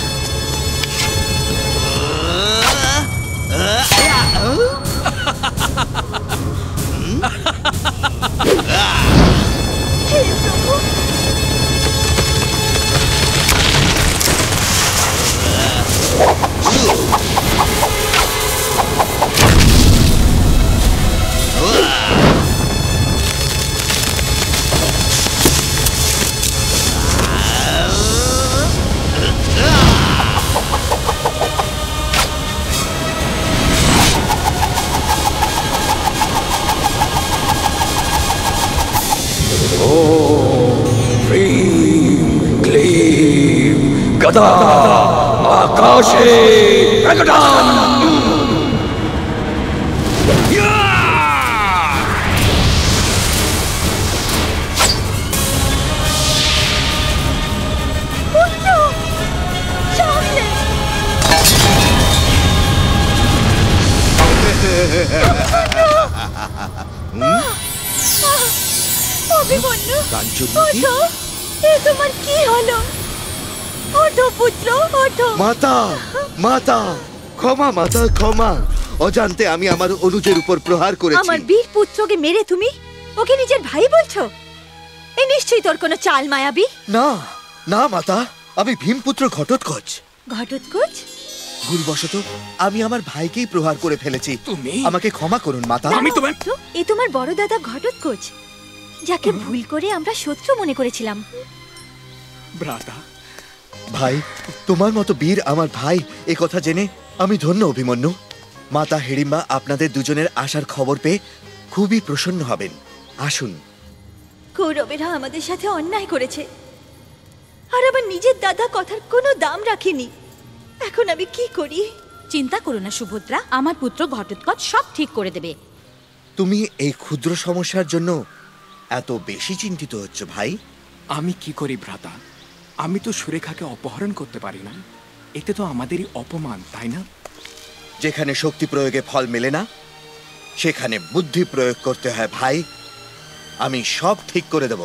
গদা আকাশে প্রকটান। অভিমন্যু, ওঠো, এ তোমার কি হলো? ওঠো পুত্র, ওঠো। মাতা, মাতা, ক্ষমা মাতা, ক্ষমা। অজান্তে আমি আমার অনুজের উপর প্রহার করেছি। আমার বীর পুত্রকে মেরে তুমি ওকে নিজের ভাই বলছো? এ নিশ্চয়ই তোর কোনো চাল মায়াবী। না না মাতা, আমি ভীমপুত্র ঘটোৎকচ। ঘটোৎকচ? ভুলবশত আমি আমার ভাইকেই প্রহার করে ফেলেছি। তুমি আমাকে ক্ষমা করুন মাতা। আমি তোমার এ তোমার বড় দাদা ঘটোৎকচ, যাকে ভুল করে আমরা শত্রু মনে করেছিলাম। ভ্রাতা, ভাই, তোমার মতো বীর আমার ভাই, এ কথা জেনে আমি ধন্য অভিমন্যু। মাতা হিড়িম্বা আপনাদের দুজনের আসার খবর পেয়ে খুবই প্রসন্ন হবেন। আসুন। কৌরবেরা আমাদের সাথে অন্যায় করেছে, আর আমার নিজের দাদা কথার কোনো দাম রাখেনি। এখন আমি কি করি? চিন্তা করো না সুভদ্রা, আমার পুত্র ঘটোৎকচ সব ঠিক করে দেবে। তুমি এই ক্ষুদ্র সমস্যার জন্য এত বেশি চিন্তিত হচ্ছ ভাই? আমি কি করি ভ্রাতা? আমি তো সুরেখাকে অপহরণ করতে পারি না। এতে তো আমাদেরই অপমান, তাই না? যেখানে শক্তি প্রয়োগে ফল মেলে না, সেখানে বুদ্ধি প্রয়োগ করতে হয় ভাই। আমি সব ঠিক করে দেব।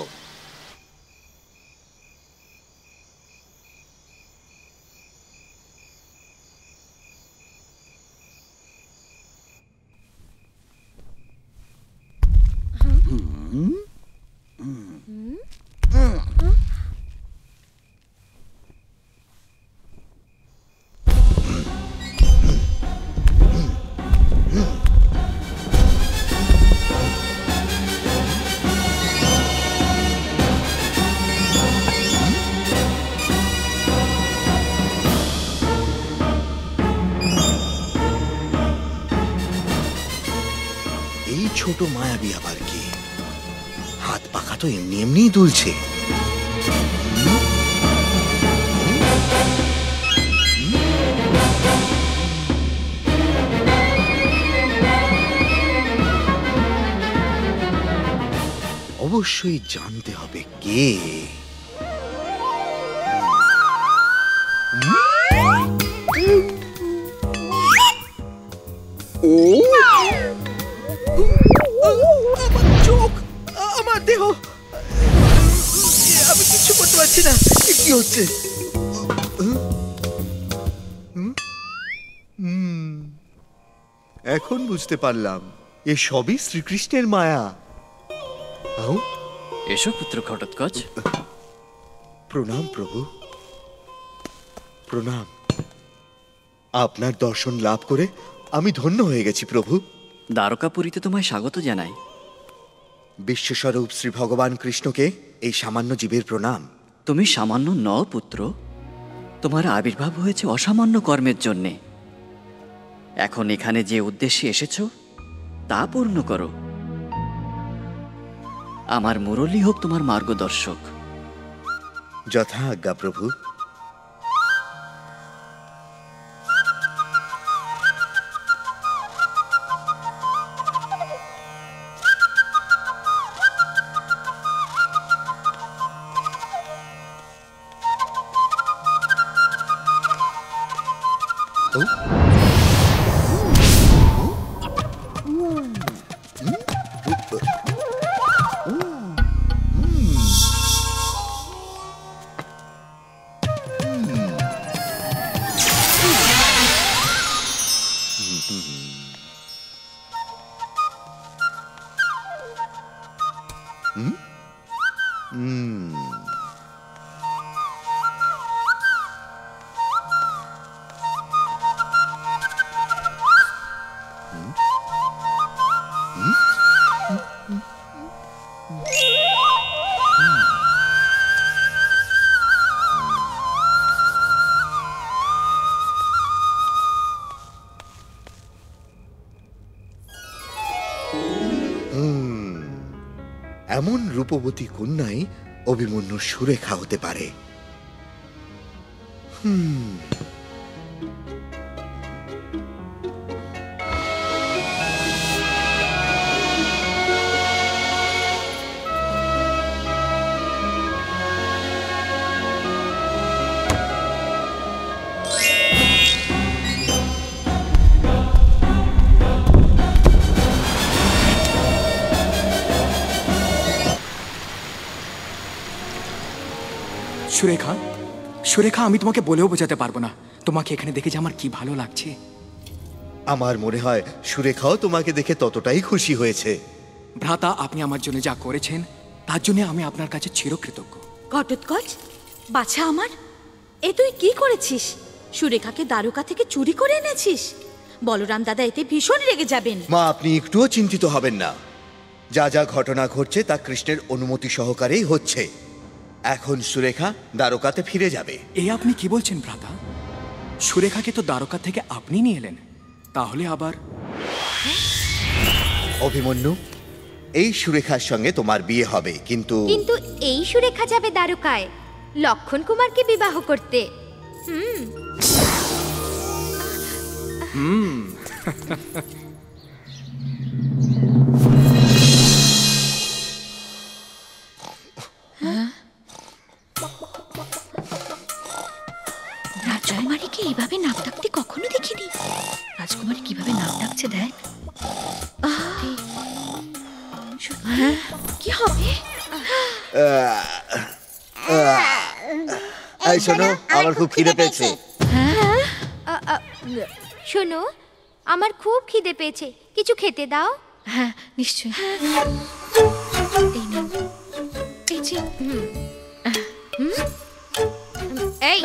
ছোট মায়াবী আবার কি? হাত পাখা তো এমনি এমনি দুলছে। অবশ্যই জানতে হবে কে। ও আমার চোখ, আমার দেহ, আমি কিছু করতে পারছি না। কি হচ্ছে? এখন বুঝতে পারলাম এ সবই শ্রীকৃষ্ণের মায়া। এসো পুত্র ঘটোৎকচ। প্রণাম প্রভু, প্রণাম। আপনার দর্শন লাভ করে আমি ধন্য হয়ে গেছি প্রভু। দ্বারকাপুরীতে তোমায় স্বাগত জানাই। বিশ্বস্বরূপ শ্রী ভগবান কৃষ্ণকে এই সামান্য জীবের প্রণাম। তুমি সামান্য নও পুত্র, তোমার আবির্ভাব হয়েছে অসামান্য কর্মের জন্যে। এখন এখানে যে উদ্দেশ্যে এসেছ তা পূর্ণ করো। আমার মুরলী হোক তোমার মার্গদর্শক। যথা আজ্ঞা প্রভু। এমন রূপবতী কন্যাই অভিমন্যুর সুরেখা হতে পারে। হুম সুরেখা, সুরেখা, আমি তোমাকে বলেও বোঝাতে পারবো না তোমাকে এখানে দেখে যে আমার কি ভালো লাগছে। আমার মনে হয় সুরেখাও তোমাকে দেখে ততটাই খুশি হয়েছে। ভ্রাতা, আপনি আমার জন্য যা করেছেন তার জন্য আমি আপনার কাছে চিরকৃতজ্ঞ। ঘটোৎকচ, বাছা আমার, এ তুই কি করেছিস? সুরেখাকে দ্বারকা থেকে চুরি করে এনেছিস? বলরাম দাদা এতে ভীষণ রেগে যাবেন। মা, আপনি একটুও চিন্তিত হবেন না। যা যা ঘটনা ঘটছে তা কৃষ্ণের অনুমতি সহকারেই হচ্ছে। এখন সুরেখা দ্বারকাতে ফিরে যাবে। এই আপনি কি বলছেন ভ্রাতা? সুরেখাকে তো দ্বারকা থেকে আপনি নিয়ে এলেন, তাহলে আবার? অভিমন্যু, এই সুরেখার সঙ্গে তোমার বিয়ে হবে, কিন্তু কিন্তু এই সুরেখা যাবে দ্বারকায় লক্ষণ কুমারকে বিবাহ করতে। হুম হুম রাজকুমারীকে এইভাবে নাক ডাকতে কখনো দেখিনি। রাজকুমারী কিভাবে নাক ডাকছে দেখ। কি হবে? এই শোনো, আমার খুব খিদে পেয়েছে। শোনো, আমার খুব খিদে পেয়েছে, কিছু খেতে দাও। হ্যাঁ নিশ্চয়ই। এই নাও। এই যে এই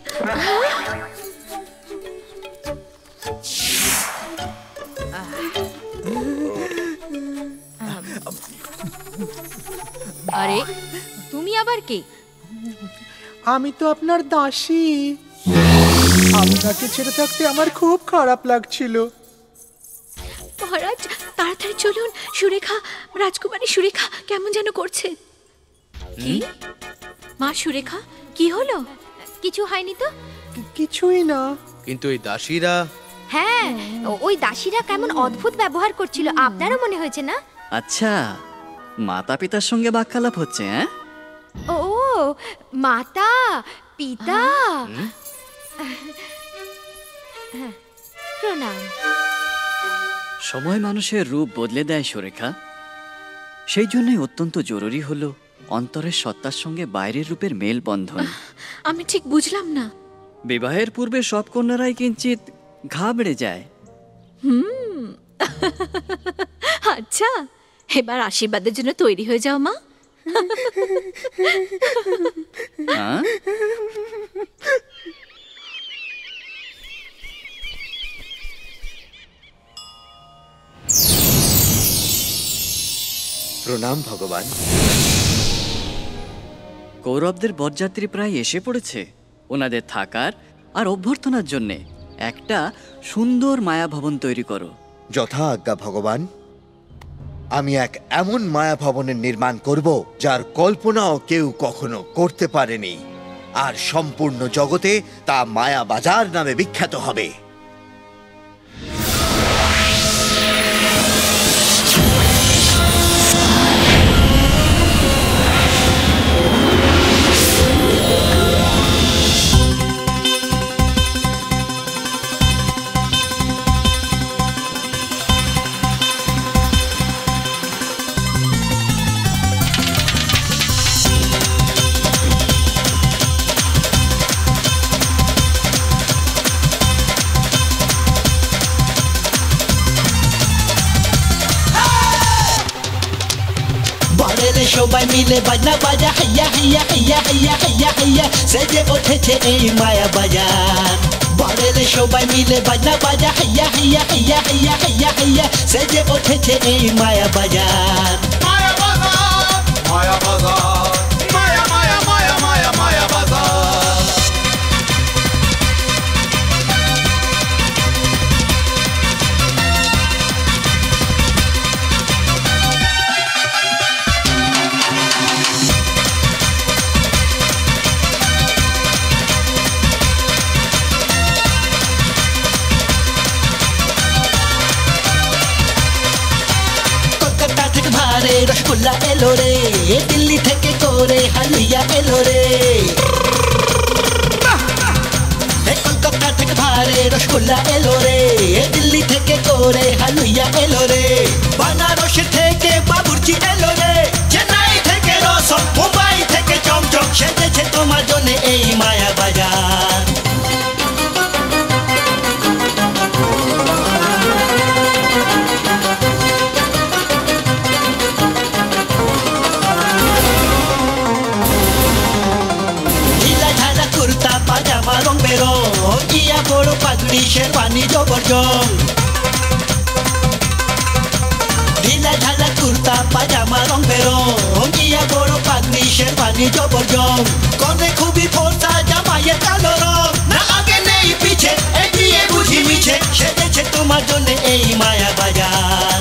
আরে তুমি আবার কে? আমি তো আপনার দাসী। আপনাকে ছেড়ে থাকতে আমার খুব খারাপ লাগছিল। মহারাজ তাড়াতাড়ি চলুন, সুরেখা, রাজকুমারী সুরেখা কেমন যেন করছে। কি মা সুরেখা, কি হলো? কিছু হয়নি তো। কিছুই না। কিন্তু এই দাসীরা? হ্যাঁ, ওই দাসীরা কেমন অদ্ভুত ব্যবহার করছিল, আপনারও মনে হয়েছে না? আচ্ছা, মাতা পিতার সঙ্গে বাক্যালাপ হচ্ছে? হ্যাঁ, ও মাতা পিতা, প্রণাম। সময় মানুষের রূপ বদলে দেয় সুরেখা। সেই জন্যই অত্যন্ত জরুরি হলো অন্তরের সত্তার সঙ্গে বাইরের রূপের মেলবন্ধন। আমি ঠিক বুঝলাম না। বিবাহের পূর্বে সব কন্যারাই কিঞ্চিত ঘাবড়ে যায়। হুম আচ্ছা, এবার আশীর্বাদের জন্য তৈরি হয়ে যাও মা। প্রণাম ভগবান। কৌরবদের বরযাত্রী প্রায় এসে পড়েছে। ওনাদের থাকার আর অভ্যর্থনার জন্যে একটা সুন্দর মায়া ভবন তৈরি করো। যথা আজ্ঞা ভগবান। আমি এক এমন মায়া ভবনের নির্মাণ করব যার কল্পনাও কেউ কখনো করতে পারেনি, আর সম্পূর্ণ জগতে তা মায়া বাজার নামে বিখ্যাত হবে। সবাই মিলে বাজনা বাজা হাইয়া হাইয়া হাইয়া হাইয়া হাইয়া হাইয়া সেজে উঠেছে এই মায়া বাজার বরেলে সবাই মিলে বাজনা বাজা হাইয়া হাইয়া হাইয়া হাইয়া হাইয়া হাইয়া সেজে উঠেছে এই মায়া বাজার মায়া বাজার মায়া বাজার মায়া মায়া মায়া মায়া মায়া বাজার রসগোল্লা এলো রে দিল্লি থেকে করে হালুইয়া এলো রে কলকাতা থেকে ভারে রসগোল্লা এলো রে দিল্লি থেকে করে হালুইয়া এলো রে বানারস থেকে বাবুর্চি এলো রে চেন্নাই থেকে রসম মুম্বাই থেকে চমচম সেজেছে তোমার জন্য এই মায়া বাজার রং বেরং ইয়া বড় পাগড়ি শেরওয়ানি জবরজং ঢিলা ঢালা কুর্তা পাজামা রং বেরং ইয়া বড় পাগড়ি শেরওয়ানি জবরজং কোনে খুবই ফোর্সা জামাইয়ের কালো রং না আগে নেই পিছে এগিয়ে বুঝি মিছে সেজেছে তোমার জন্য এই মায়া বাজার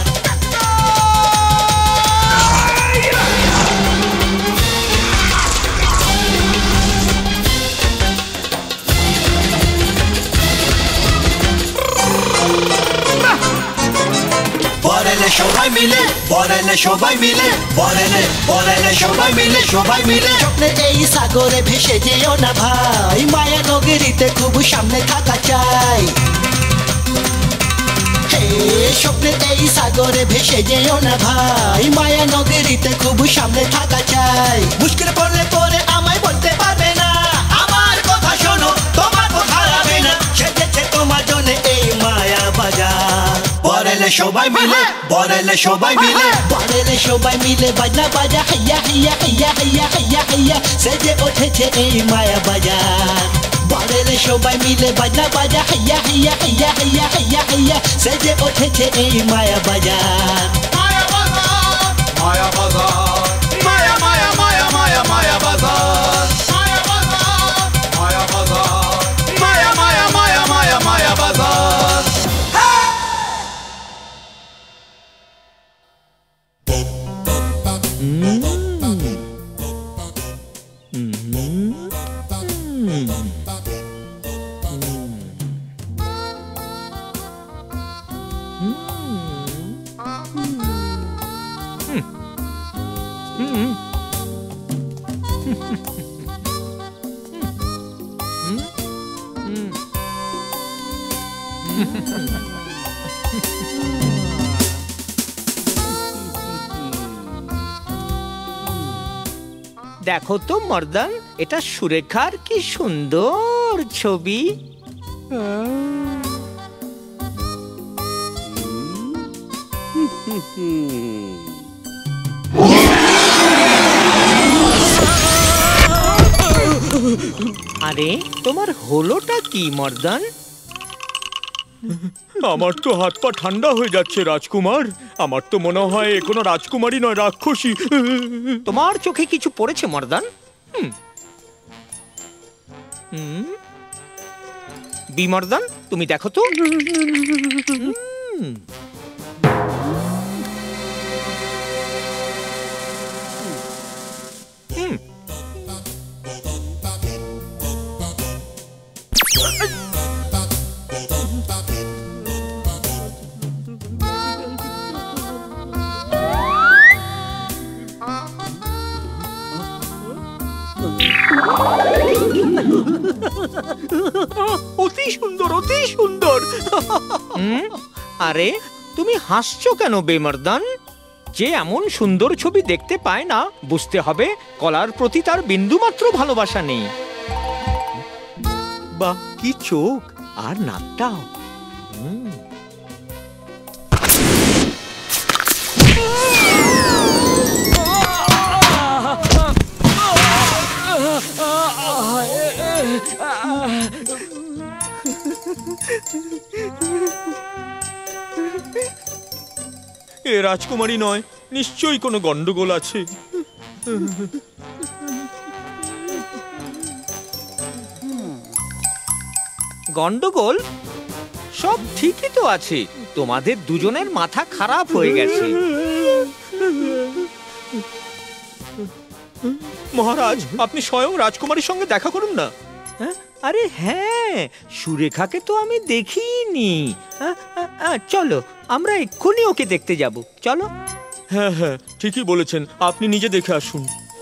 বরেলে সবাই মিলে বরেলে সবাই মিলে বরেলে বরেলে সবাই মিলে সবাই মিলে স্বপ্নে এই সাগরে ভেসে যেও না ভাই মায়া নগরীতে খুব সামনে থাকা চাই হে স্বপ্নে এই সাগরে ভেসে যেও না ভাই মায়া নগরীতে খুব সামনে থাকা চাই মুশকিল পড়লে পরে আমায় বলতে পারবে না আমার কথা শোনো তোমার কথা হবে না সেজেছে তোমার জন্য এই মায়া বাজার বরেলে সবাই মিলে বরেলে সবাই মিলে বরেলে সবাই মিলে বাজনা বাজা হাইয়া হাইয়া হাইয়া হাইয়া হাইয়া হাইয়া সেজে উঠেছে এই মায়া বাজার বরেলে সবাই মিলে বাজনা বাজা হাইয়া হাইয়া হাইয়া হাইয়া হাইয়া হাইয়া সেজে উঠেছে এই মায়া বাজার মায়া বাজার মায়া বাজার মায়া মায়া মায়া মায়া মায়া বাজার মায়া বাজার মায়া বাজার মায়া মায়া মায়া মায়া মায়া বাজার দেখো তো মর্দান এটা সুরেখার কি সুন্দর ছবি আরে তোমার হলোটা কি মর্দান আমার তো হাত পা ঠান্ডা হয়ে যাচ্ছে রাজকুমার আমার তো মনে হয় এ কোনো রাজকুমারী নয় রাক্ষসী তোমার চোখে কিছু পড়েছে মর্দান বিমর্দান তুমি দেখো তো অতি সুন্দর অতি সুন্দর আরে তুমি হাসছো কেন বেমর্দান যে এমন সুন্দর ছবি দেখতে পায় না বুঝতে হবে কলার প্রতি তার বিন্দুমাত্র ভালোবাসা নেই বাহ কি চোখ আর নাকটাও এ রাজকুমারী নয়, নিশ্চয়ই কোনো গন্ডগোল আছে। গন্ডগোল? সব ঠিকই তো আছে, তোমাদের দুজনের মাথা খারাপ হয়ে গেছে। মহারাজ, আপনি স্বয়ং রাজকুমারীর সঙ্গে দেখা করুন না। আরে হ্যাঁ, সুরেখাকে তো আমি দেখিনি। চলো, আমরা এক্ষুনি ওকে দেখতে যাব। চলো। হ্যাঁ হ্যাঁ, ঠিকই বলেছেন, আপনি নিজে দেখে আসুন।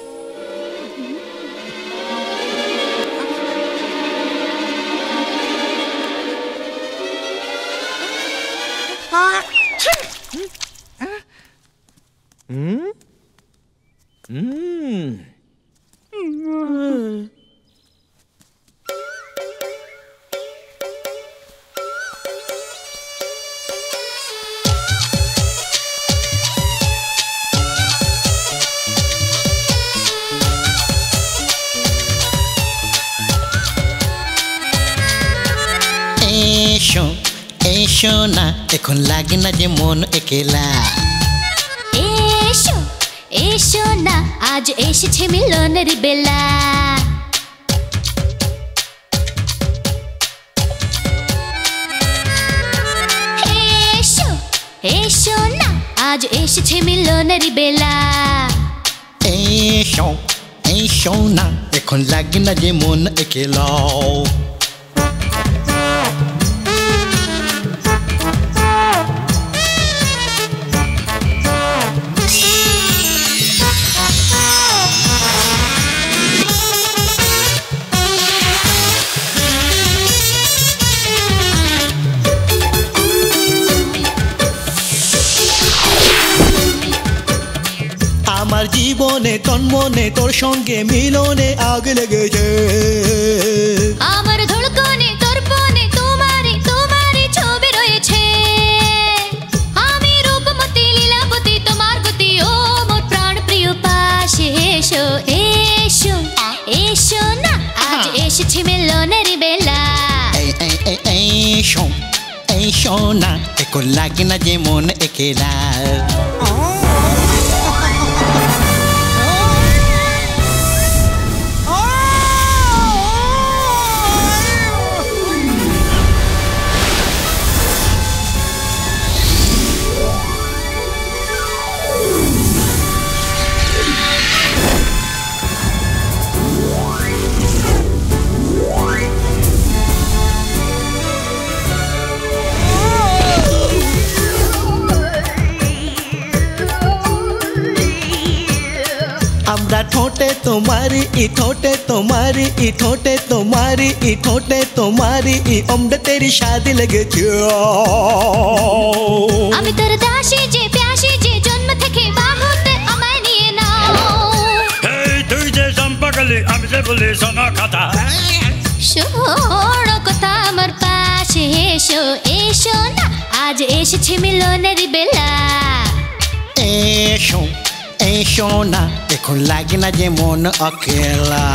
হুম হুম এসো এসো না, এখন লাগে না যে মন একলা। এসো এসো না, আজ এসেছে মিলনের বেলা। এসো এসো না, আজ এসেছে মিলনের বেলা। এসো এসো না, এখন লাগে না যে মন একলা। আমার জীবনে তন্মনে তোর সঙ্গে মিলনে আগ লেগেছে। আমার ধড়কনে তর্পণে তোমারই তোমারই ছবি রয়েছে। আমি রূপমতী লীলাবতী, তোমার গতি ও মোর প্রাণ প্রিয় পাশে এসো। এসো এসো না, আজ এসেছে মিলনের বেলা। এসো এসো না, এখন লাগে না যে মন একলা। আমরা ঠোঁটে তোমারি ই ঠোঁটে তোমারি ই ঠোঁটে তোমারি ই ঠোঁটে তোমারি ই আমরা তেরি শাদি লেগেছে। আমি তোর দাসী যে প্যাসী যে জন্ম থেকে বাহুতে আমায় নিয়ে নাও। এই তুই যে সম্পর্কে আমি যে বলি শোনো কথা। শোনো কথা, আমার পাশে এসো। এসো না, আজ এসেছে মিলনের বেলা। এসো এসো না, এখন লাগে না যে মন অকেলা।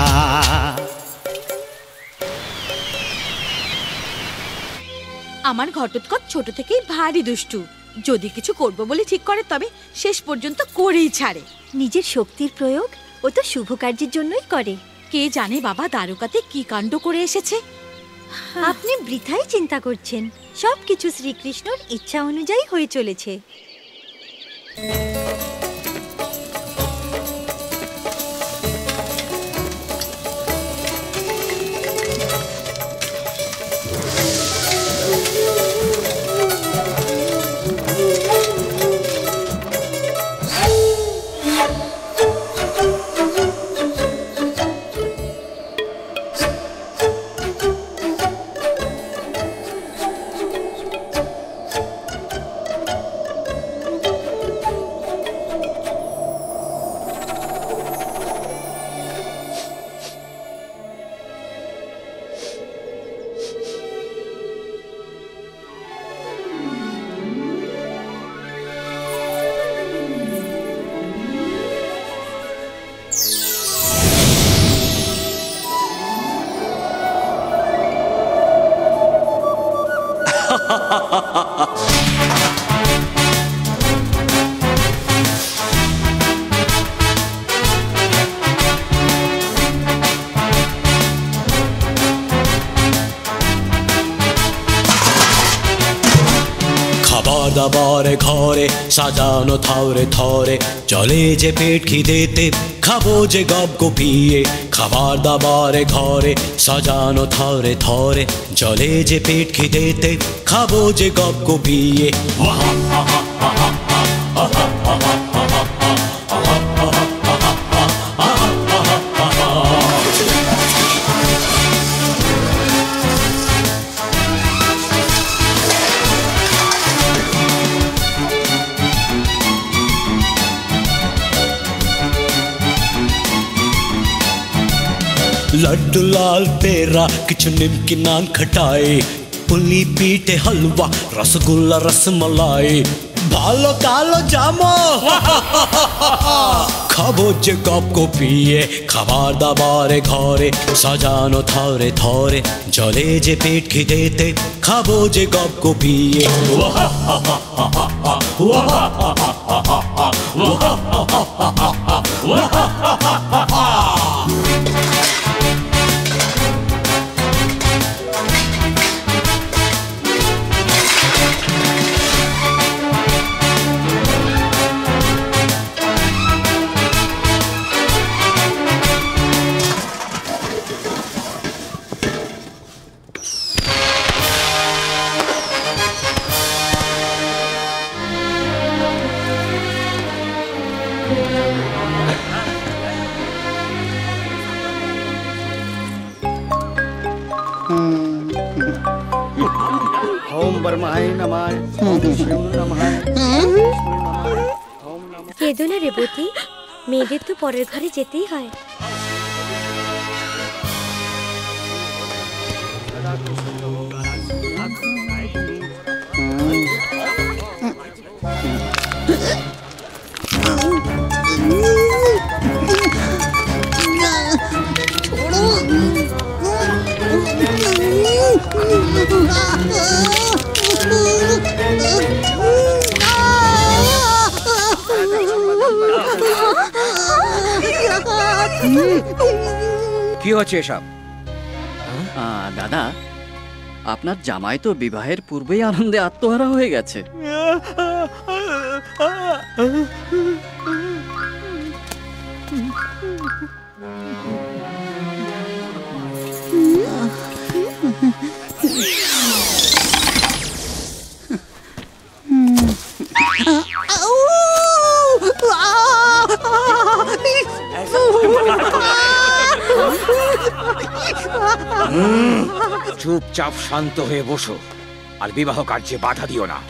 আমার ঘটোৎকচ ছোট থেকেই ভারী দুষ্টু। যদি কিছু করব বলে ঠিক করে তবে শেষ পর্যন্ত করেই ছাড়ে। নিজের শক্তির প্রয়োগ ও তো শুভ কার্যের জন্যই করে। কে জানে বাবা দ্বারকাতে কি কাণ্ড করে এসেছে। আপনি বৃথাই চিন্তা করছেন, সবকিছু শ্রীকৃষ্ণর ইচ্ছা অনুযায়ী হয়ে চলেছে। খাবার দাবার ঘরে সাজানো থরে থরে, চলে যে পেট খিদেতে খাবো যে গপ গপিয়ে। খাবার দাবার ঘরে সাজানো থরে থরে, চলে যে পেট খিদেতে খাবো যে গপ গপিয়ে। लड्डू लाल पेरा किचु निमकी नान खटाई, पुली पीठे हलवा रसगुल्ला रसमलाई, भालो कालो जामो खाबो जे गप गपिए। खाবার দাবার ঘরে সাজানো থরে থরে, জলে যে পেট খিদেতে খাবো যে গপ গপিয়ে। কেঁদো না রেবতী, মেয়েদের তো পরের ঘরে যেতেই হয়। কি হচ্ছে এসব? দাদা, আপনার জামাই তো বিবাহের পূর্বেই আনন্দে আত্মহারা হয়ে গেছে। চুপচাপ শান্ত হয়ে বসো আর বিবাহ কার্যে বাধা দিও না।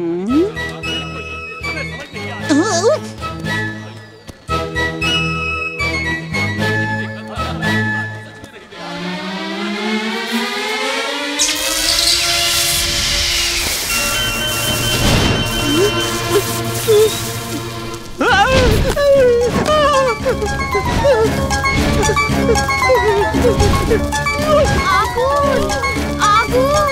আগুন! আগুন!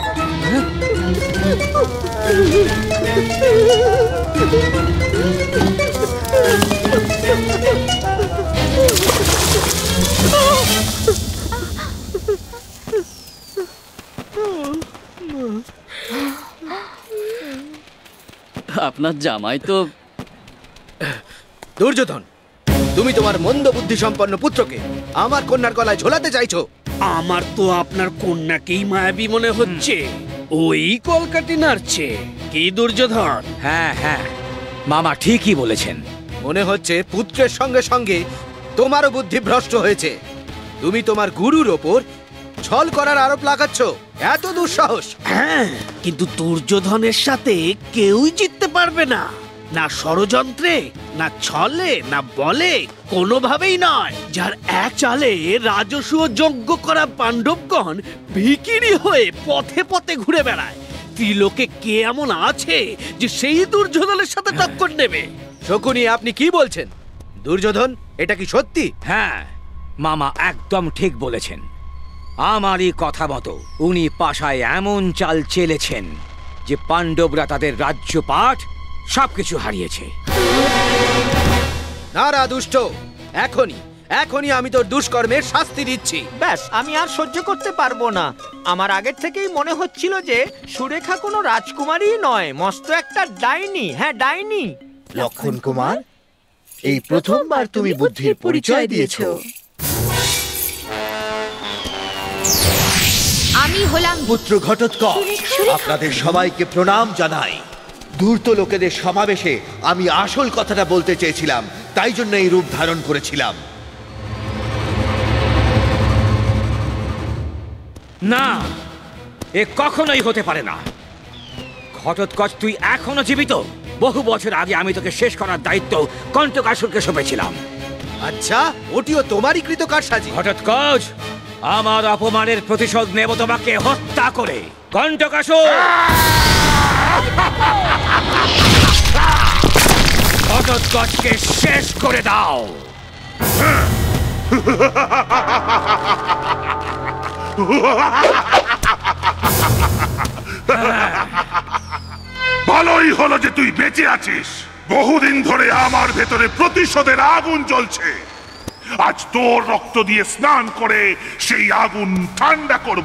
আপনার জামাই তো দুর্যোধন, তুমি তোমার মন্দ বুদ্ধি সম্পন্ন পুত্রকে আমার কন্যার গলায় ঝোলাতে চাইছো। আমার তো আপনার কন্যাকেই মায়াবী মনে হচ্ছে। ওই কলকাটি নাড়ছে কি দুর্যোধন? হ্যাঁ হ্যাঁ, মামা ঠিকই বলেছেন। মনে হচ্ছে পুত্রের সঙ্গে সঙ্গে তোমারও বুদ্ধি ভ্রষ্ট হয়েছে। তুমি তোমার গুরুর ওপর ছল করার আরোপ লাগাচ্ছ। এত দুঃসাহস! হ্যাঁ, কিন্তু দুর্যোধনের সাথে কেউই জিততে পারবে না, না ষড়যন্ত্রে, না ছলে, না বলে, কোনোভাবেই নয়। যার এক চালে রাজসূয় যজ্ঞ করা পাণ্ডবগণ ভিখিরি হয়ে পথে পথে ঘুরে বেড়ায়। ত্রিলোকে কে এমন আছে যে সেই দুর্যোধনের সাথে টক্কর নেবে? শকুনি, আপনি কি বলছেন? দুর্যোধন এটা কি সত্যি? হ্যাঁ মামা, একদম ঠিক বলেছেন। আমারই কথা মতো উনি পাশায় এমন চাল চেলেছেন যে পাণ্ডবরা তাদের রাজ্যপাঠ সবকিছু হারিয়েছে। নারা দুষ্ট, এখনই এখনই আমি তোর দুষ্কর্মের শাস্তি দিচ্ছি। ব্যাস, আমি আর সহ্য করতে পারবো না। আমার আগের থেকেই মনে হচ্ছিল যে সুরেখা কোনো রাজকুমারী নয়, মস্ত একটা ডাইনি। হ্যাঁ, ডাইনি। লক্ষণ কুমার, এই প্রথমবার তুমি বুদ্ধির পরিচয় দিয়েছো। আমি হলাম পুত্র ঘটোৎকচ, আপনাদের সবাইকে প্রণাম জানাই। ধূর্ত লোকেদের সমাবেশে আমি আসল কথাটা বলতে চেয়েছিলাম, তাই জন্য এই রূপ ধারণ করেছিলাম। না, এ কখনোই হতে পারে না। ঘটোৎকচ, তুই এখনো জীবিত। বহু বছর আগে আমি তোকে শেষ করার দায়িত্ব কণ্টকাসুরকে সঁপেছিলাম। আচ্ছা, ওটিও তোমারই কৃতকার্যসাজি। ঘটোৎকচ, আমার অপমানের প্রতিশোধ নেব তোমাকে হত্যা করে। কণ্টকাসুর, ঘটোৎকচকে শেষ করে দাও। ভালোই হলো যে তুই বেঁচে আছিস। বহুদিন ধরে আমার ভেতরে প্রতিশোধের আগুন জ্বলছে। আজ তোর রক্ত দিয়ে স্নান করে সেই আগুন ঠান্ডা করব।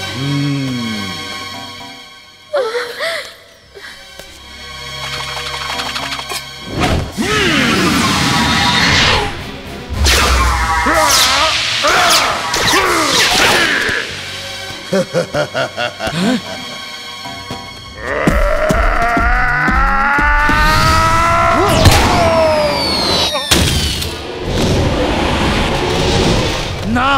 না,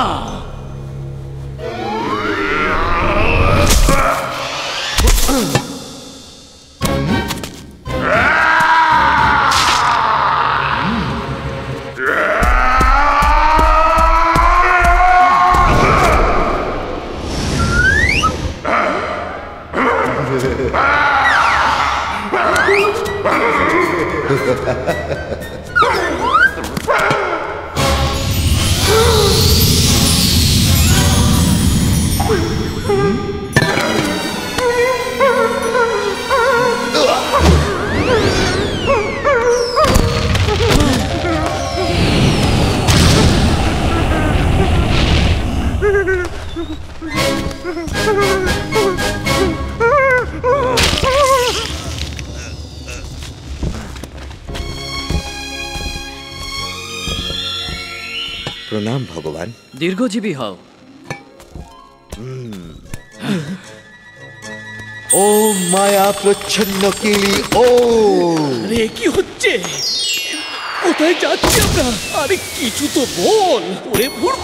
প্রণাম ভগবান। দীর্ঘজীবী হও। ও মায়া প্রচ্ছন্ন কিলি। ও রে, কি হচ্ছে? কোথায় যাচ্ছি আমরা? আরে কিছু তো বল। ওরে মূর্খ,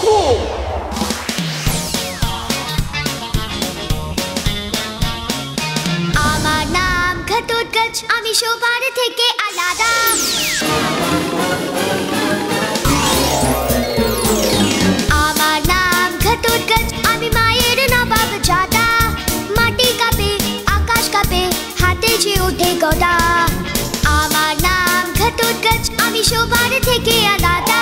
আমার নাম ঘটোৎকচ, আমি সবার থেকে আলাদা। আমার নাম ঘটোৎকচ, আমি মায়ের নবাব জাদা। মাটি কাঁপে, আকাশ কাঁপে, হাতে যে ওঠে গদা। আমার নাম ঘটোৎকচ, আমি সবার থেকে আলাদা।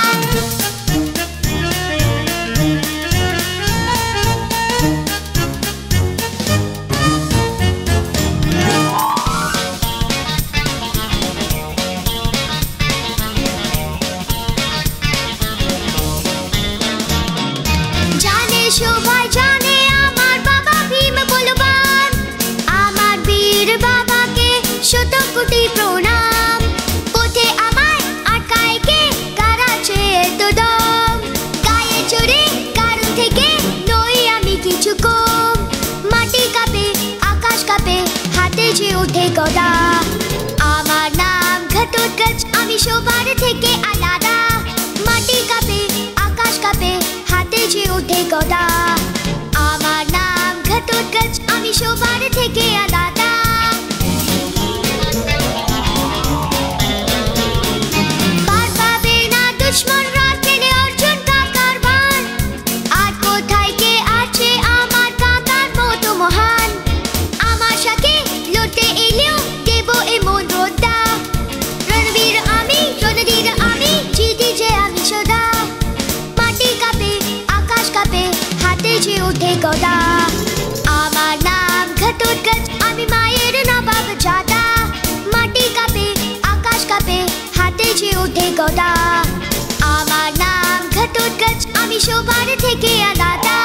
জানে সবাই জানে আমার বাবা ভীম বলবান। আমার বীর বাবাকে শত কোটি প্রণাম। পথে আমায় আটকায় কে, কারাচ্ছে এত দম। গায়ে চড়ে কারণ থেকে নই আমি কিছু কম। মাটি কাঁপে, আকাশ কাঁপে, হাতে যে ওঠে গদা। আমার নাম ঘটোৎকচ, আমি সবার থেকে আলাদা। মাটি কাঁপে, আকাশ কাঁপে, হাতে যে ওঠে গদা। আমার নাম ঘটোৎকচ, আমি সবার থেকে আলাদা। পার পাবে না দুশ্মনরা টেনে অর্জুন কাকার বাণ। আর কোথায় কে আছে আমার কাকার মতো মহান। আমার সাথে লড়তে এলেও দেব এমন রোদ্দা। রণবীর আমি, রণধীর আমি, জিতি যে আমি সদা। মাটি কাঁপে, আকাশ কাঁপে, হাতে গদা। আমার নাম ঘটোৎকচ, আমি মায়ের নবাব জাদা। মাটি কাঁপে, আকাশ কাঁপে, হাতে যে ওঠে গদা। আমার নাম ঘটোৎকচ, আমি সবার থেকে আলাদা।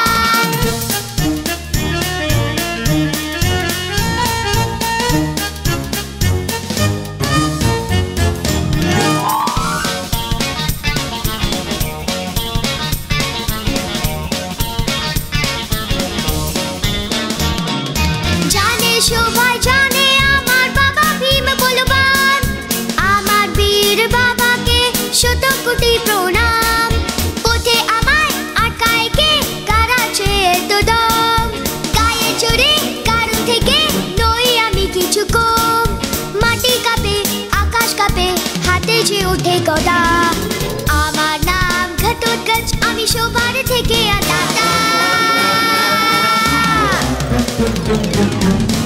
জানে সবাই জানে আমার বাবা ভীম বলবান। আমার বীর বাবাকে শত কোটি প্রণাম। পথে আমায় আটকায় কে, কারাচ্ছে এত দম। গায়ে চড়ে কারণ থেকে নই আমি কিছু কম। মাটি কাঁপে, আকাশ কাঁপে, হাতে যে ওঠে গদা। আমার নাম ঘটোৎকচ, আমি সবার থেকে আলাদা।